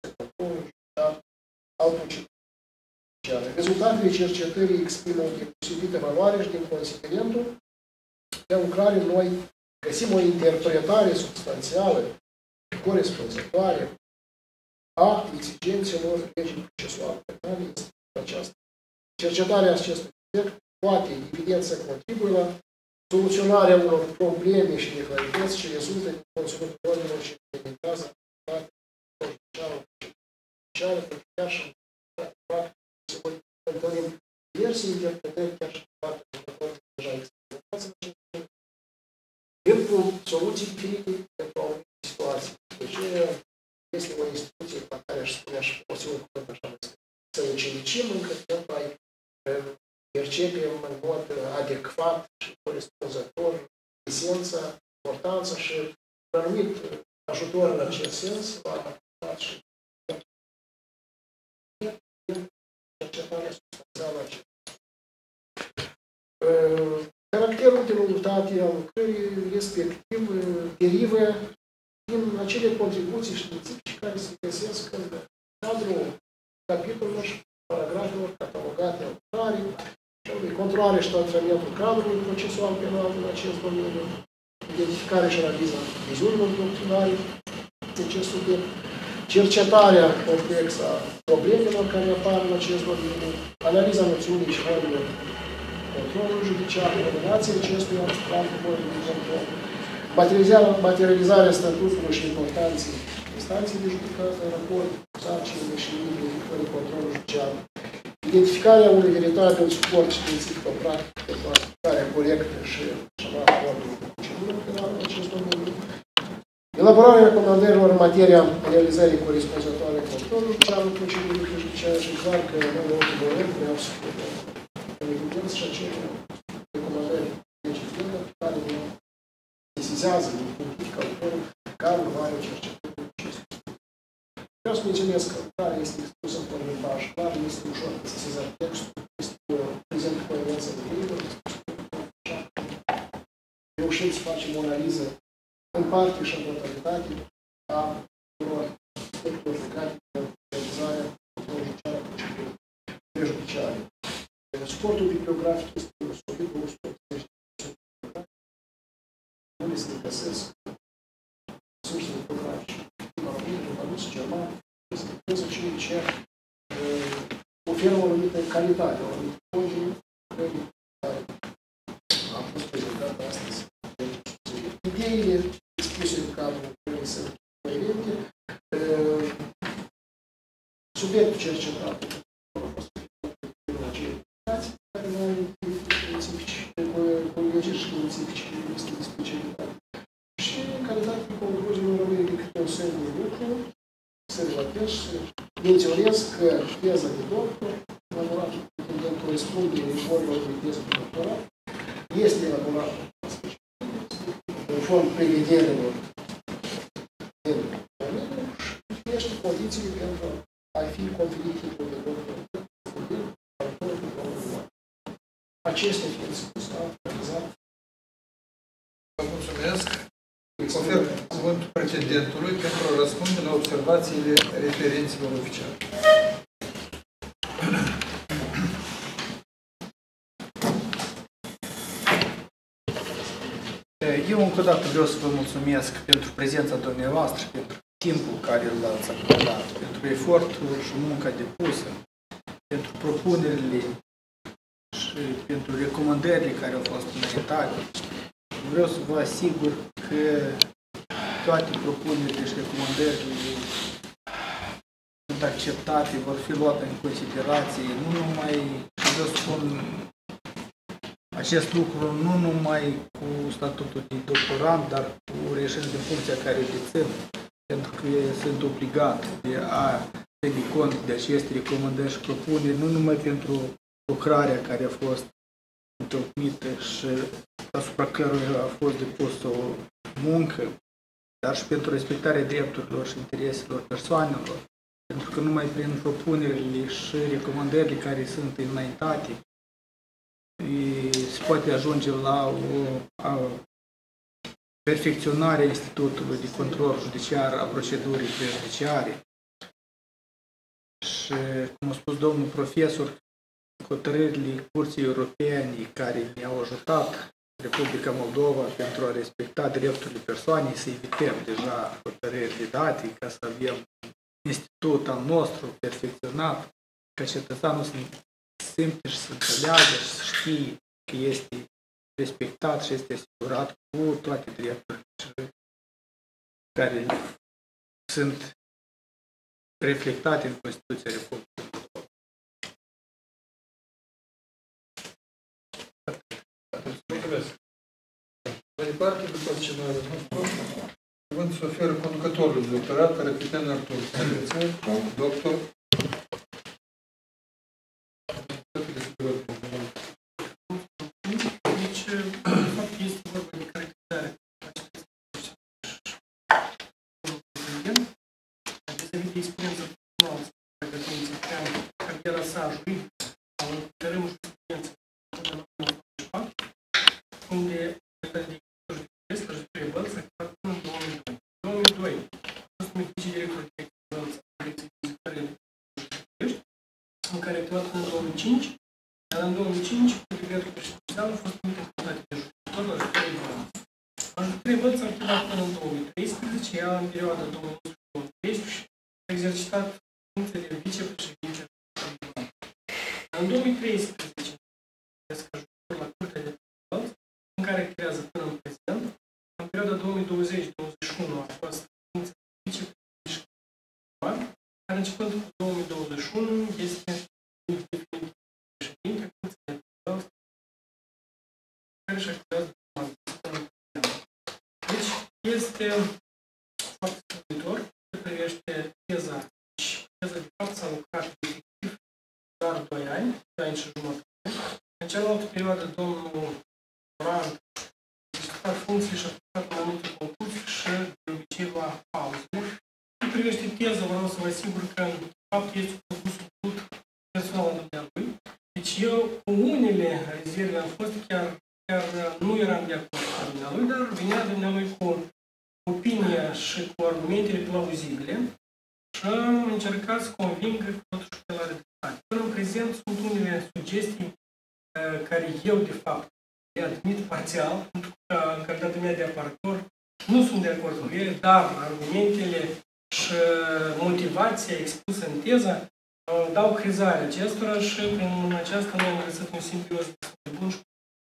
Speaker 5: al procedurului. Rezultatele cercetării exprimă o deosebită valoare și din considerentul de lucrare noi găsim o interpretare substanțială corespunzătoare a exigențelor legii procesuale penale. Această cercetarea acestui subiect poate, în evidență, contribuie la soluționarea unor probleme și neclarități ce rezultă din conținutul normelor și implementează activitatea judiciară, pentru că chiar și în practică se pot întâlni diverse interpretări, chiar și în partea de deja experimentează. vin cu soluții diferite pentru anumite situații. Deci este o instituție la care aș spune și o să un cuvânt așa, să ucenicim încă pentru a percepem în mod adecvat și corespunzător esența, importanța și un anumit ajutor în acest sens la adaptat și cercetarea substanțială aceasta. Caracterul de noutate al lucrării respectiv derivă din acele contribuții științifice care se găsesc în cadrul capitolelor și paragrafelor catalogate în lucrare, controlare și tratamentul cadrului procesual penal în acest domeniu, identificare și analiza viziunilor doctrinare de acest subiect, cercetarea complexă a problemelor care apar în acest domeniu, analiza noțiunii și modului controlul judiciar, combinația acestuia la modul de control, materializarea statutului și importanței instanței de judecată în raport cu sarcinile și nivelul de controlul judiciar, identificarea unui veritabil suport științific-practic pentru aplicarea corectă și așa modul de procedură penală în acest domeniu, elaborarea recomandărilor în materia realizării corespunzătoare controlului judiciar în procedurile judiciare și clar că în ultimul rând vreau să în evidență și acele recomandări legislative care sesizează din politică autorul care are o cercetare în acest subiect. Vreau să menționez că lucrarea este expusă în un limbaj clar, este ușor de sesizat textul, este prezent cu coerență de liber, reușim să facem o analiză în parte și în totalitate a unor aspectelor legate de realizarea judiciară a procedurii prejudiciare. Suportul bibliografic este solid cu 180 de unde se găsesc surse bibliografice din română, rus, german, este cei ce oferă o anumită calitate, o anumită conținut care a fost prezentată astăzi. Ideile expuse în cadrul lucrării sunt coerente. Subiectul cercetat a fost care nu are colegii științifici este de specialitate. Și în calitate de concluzie nu rămâne decât un semn de lucru, observativ și menționez că teza de doctor, elaborată cu corespunde reformelor de teză de doctorat, este elaborată conform prevederilor din domeniu și primește condițiile pentru a fi conferit titlul de doctor. Acestea fiind spus, am realizat.
Speaker 1: Vă mulțumesc. Ofer cuvântul precedentului pentru a răspunde la observațiile referenților oficiali.
Speaker 3: Eu încă o dată vreau să vă mulțumesc pentru prezența dumneavoastră și pentru timpul care îl ați acordat, pentru efortul și munca depusă, pentru propunerile și pentru recomandările care au fost înaintate. Vreau să vă asigur că toate propunerile și recomandările sunt acceptate, vor fi luate în considerație, nu numai, și vă spun acest lucru, nu numai cu statutul de doctorant, dar cu reieșirea din funcția care îl dețin, pentru că sunt obligat de a ține cont de aceste recomandări și propuneri, nu numai pentru lucrarea care a fost întocmită și asupra căruia a fost depusă o muncă, dar și pentru respectarea drepturilor și intereselor persoanelor, pentru că numai prin propunerile și recomandările care sunt înaintate se poate ajunge la o perfecționare a Institutului de Control Judiciar a procedurii prejudiciare. Și, cum a spus domnul profesor, hotărârile Curții Europene care ne-au ajutat Republica Moldova pentru a respecta drepturile persoanei, să evităm deja hotărârile date, ca să avem un institut al nostru perfecționat, ca cetățeanul să simte și să înțeleagă și să știe că este respectat și este asigurat cu toate drepturile care sunt reflectate în Constituția Republicii.
Speaker 1: Mai departe, după ce mai are nostru, cuvânt se oferă conducătorul de doctorat, Răpitan Artur. Doctor.
Speaker 7: Deci, de fapt, este vorba de caracterizarea prezident, vis-a-vis de experiența personală pe care domnul Țăpăreanu, cariera sa juridică, sau în terenul jurisprudenței, unde calitatea de executor judecător Bălți a activat până în 2002. În 2002 a fost numit vicedirector de Bălți a Direcției de Executare de Judecătorești, în care a activat până în 2005, iar în 2005, cu decretul președințial, a fost numit în calitate de judecător la judecătorii Bălți. La judecătorii Bălți a activat până în 2013, iar în perioada 2011-2013 a exercitat funcția de vicepreședinte al judecătorii Bălți. În 2013, ca judecător la Curtea de Bălți, în care activează până în prezent. În perioada 2020-2021 a fost funcția de vicepreședinte, care începând cu 2021 este definitiv președinte, funcția de Bălți, care își activează până în prezent. Deci, este foarte stăpânitor ce privește teza. Și teza, de fapt, s-a lucrat efectiv doar 2 ani, 2 ani și jumătate. În cealaltă perioadă, domnul Oran a funcții și a făcut în anumite concursuri și de obicei la pauzele. Ce privește teza, vreau să vă asigur că, de fapt, este un concurs făcut personal în dumnealui. Deci eu, cu unele rezerve am fost, chiar nu eram de acord cu dumnealui, dar venea dumnealui cu opinia și cu argumentele plauzibile și am încercat să conving că totuși pe la dreptate. Până în prezent sunt unele sugestii care eu, de fapt, le admit parțial, pentru că în calitatea mea de apărător nu sunt de acord cu ele, dar argumentele și motivația expusă în teză dau crezare acestora și prin aceasta noi am găsit un simbioz destul de bun.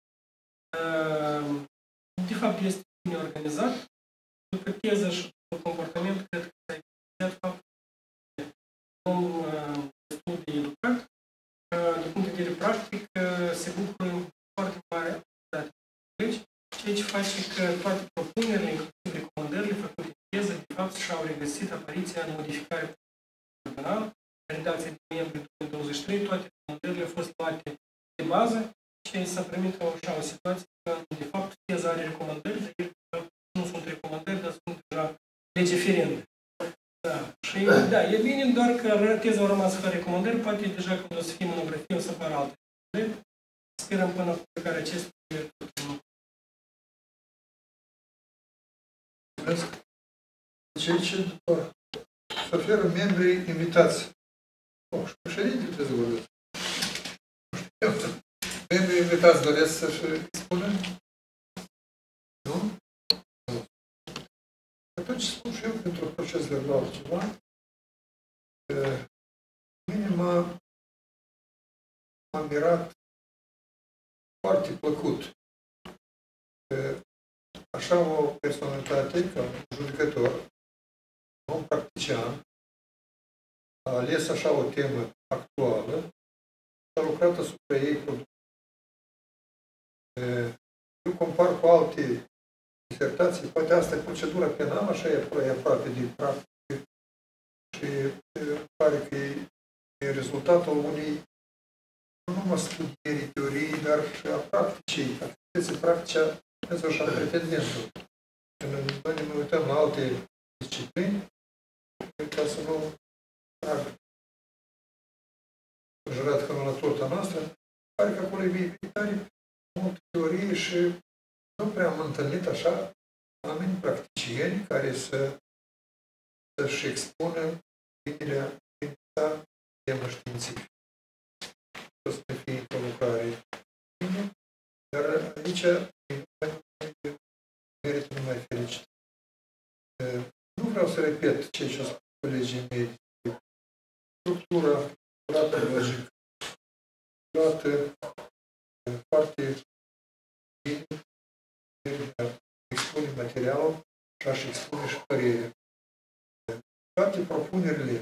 Speaker 7: De fapt, este bine organizat. După teză și după comportament, cred că s-a evidențiat faptul că om destul de educat, din punct de vedere practic, se bucură foarte mare activitate. Deci, ceea ce face că toate propunerile, inclusiv recomandările făcute în teză, de fapt, și-au regăsit apariția în modificare penală, în redacția de noiembrie 2023, toate recomandările au fost luate de bază și s-a primit așa o situație că, de fapt, teza are recomandări, dar ele nu sunt recomandări, dar sunt deja legiferende. Da. Și da, e bine, doar că teza a rămas fără recomandări, poate deja când o să fie monografie, o să apară alte recomandări. Sperăm până cu care acest
Speaker 1: Deci aici, după, se oferă membrii invitați. Și președintele trebuie să vorbesc. Membrii invitați doresc să-și spună? Nu? Nu. Atunci spun și eu pentru proces verbal ceva. Mine m-a mirat foarte plăcut așa o personalitate ca un judecător, un practician, a ales așa o temă actuală și a lucrat asupra ei produs. Eu compar cu alte disertații, poate asta e procedura penală, așa e aproape de practică și pare că e rezultatul unei nu numai studierii teoriei, dar și a practicii, activității practice însuși a pretendentul. Când noi ne uităm la alte disciplini, ca să nu tragă jurat că nu la torta noastră, pare că acolo e tare multă teorie și nu prea am întâlnit așa oameni practicieni care să-și expună gândirea din temă științifică. O să fie o lucrare bine, dar aici merită numai fericit. Nu vreau să repet ceea ce au spus colegii mei. Structura, curată, logică, luată foarte bine, expune materialul și aș expune și părerea. Toate propunerile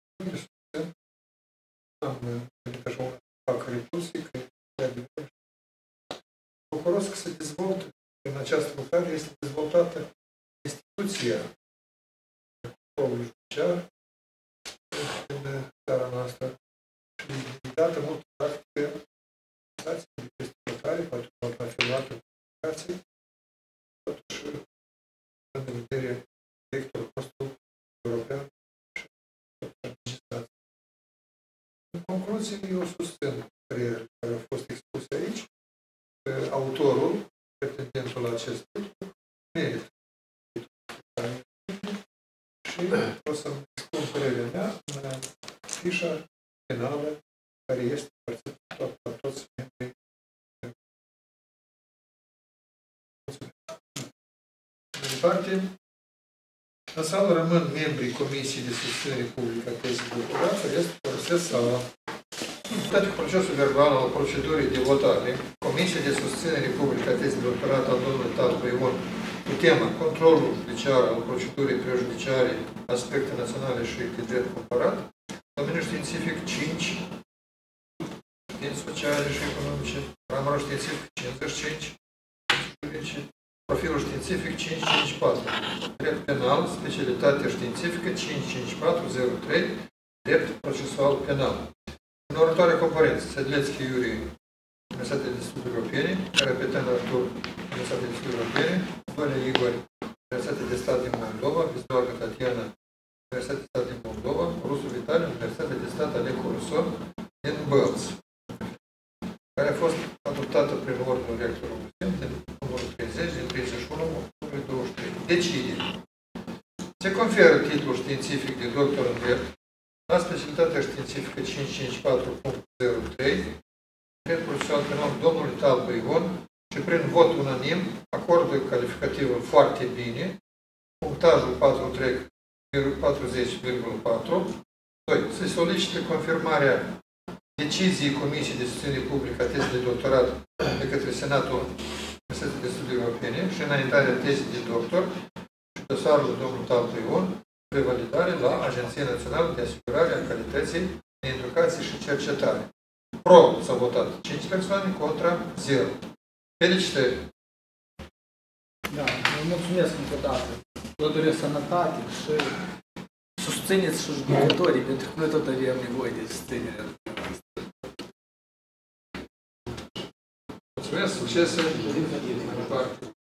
Speaker 1: am venit așa una fac repulsie, că bucuros că se dezvoltă În această lucrare este dezvoltată instituția controlului judiciar în țara noastră și dată multă practică de investigatare, poate la filmată comunicații, totuși, în vedere proiectul nostru european și legislație. În concluzie, eu susțin părerile care au fost expuse aici. Autorul, pretendentul la acest titlu, merită și o să-mi spun părerea mea în fișa penală care este împărțită la toți membrii. Mai departe, în sală rămân membrii Comisiei de Susținere Publică a Tezei de Doctorat, restul părăsesc sala. Toate cu procesul verbal al procedurii de votare, Comisia de Susținere Publică a Tezei de Doctorat al domnului Tatu Ion, cu tema Controlul judiciar al procedurii prejudiciare, aspecte naționale și de drept comparat, domeniul științific 5, științe sociale și economice, programul științific 55, juridice, profilul științific 554, drept penal, specialitate științifică 55403, drept procesual penal. În următoarea concurență, Sedlețchi Iurie, Universitatea de Studii Europene, Carapetan Artur, Universitatea de Studii Europene, Văle Igor, Universitatea de Stat din Moldova, Vizdoargă Tatiana, Universitatea de Stat din Moldova, Rusu Vitaliu, Universitatea de Stat Alecu Ruson, din Bălți, care a fost adoptată prin ordinul rectorului din numărul 30 din 31 octombrie 23. Decide. Se conferă titlul științific de doctor în drept la specialitatea științifică 554.03, drept profesional penal domnului Talbă Ion și prin vot unanim acordă calificativul foarte bine, punctajul 40,4. 2. Se solicită confirmarea deciziei Comisiei de Susținere Publică a Tezei de Doctorat de către Senatul Universității de Studii Europene și înaintarea tezei de doctor și dosarul domnului Talbă Ion prevalidare la Agenția Națională de Asigurare a Calității de Educație și Cercetare. Pro s-au votat 5 persoane, contra 0. Felicitări!
Speaker 3: Da, vă mulțumesc încă o dată. Vă doresc sănătate și susțineți și judecătorii, pentru că noi tot avem nevoie de susținerea dumneavoastră.
Speaker 1: Mulțumesc, succese! Mai departe.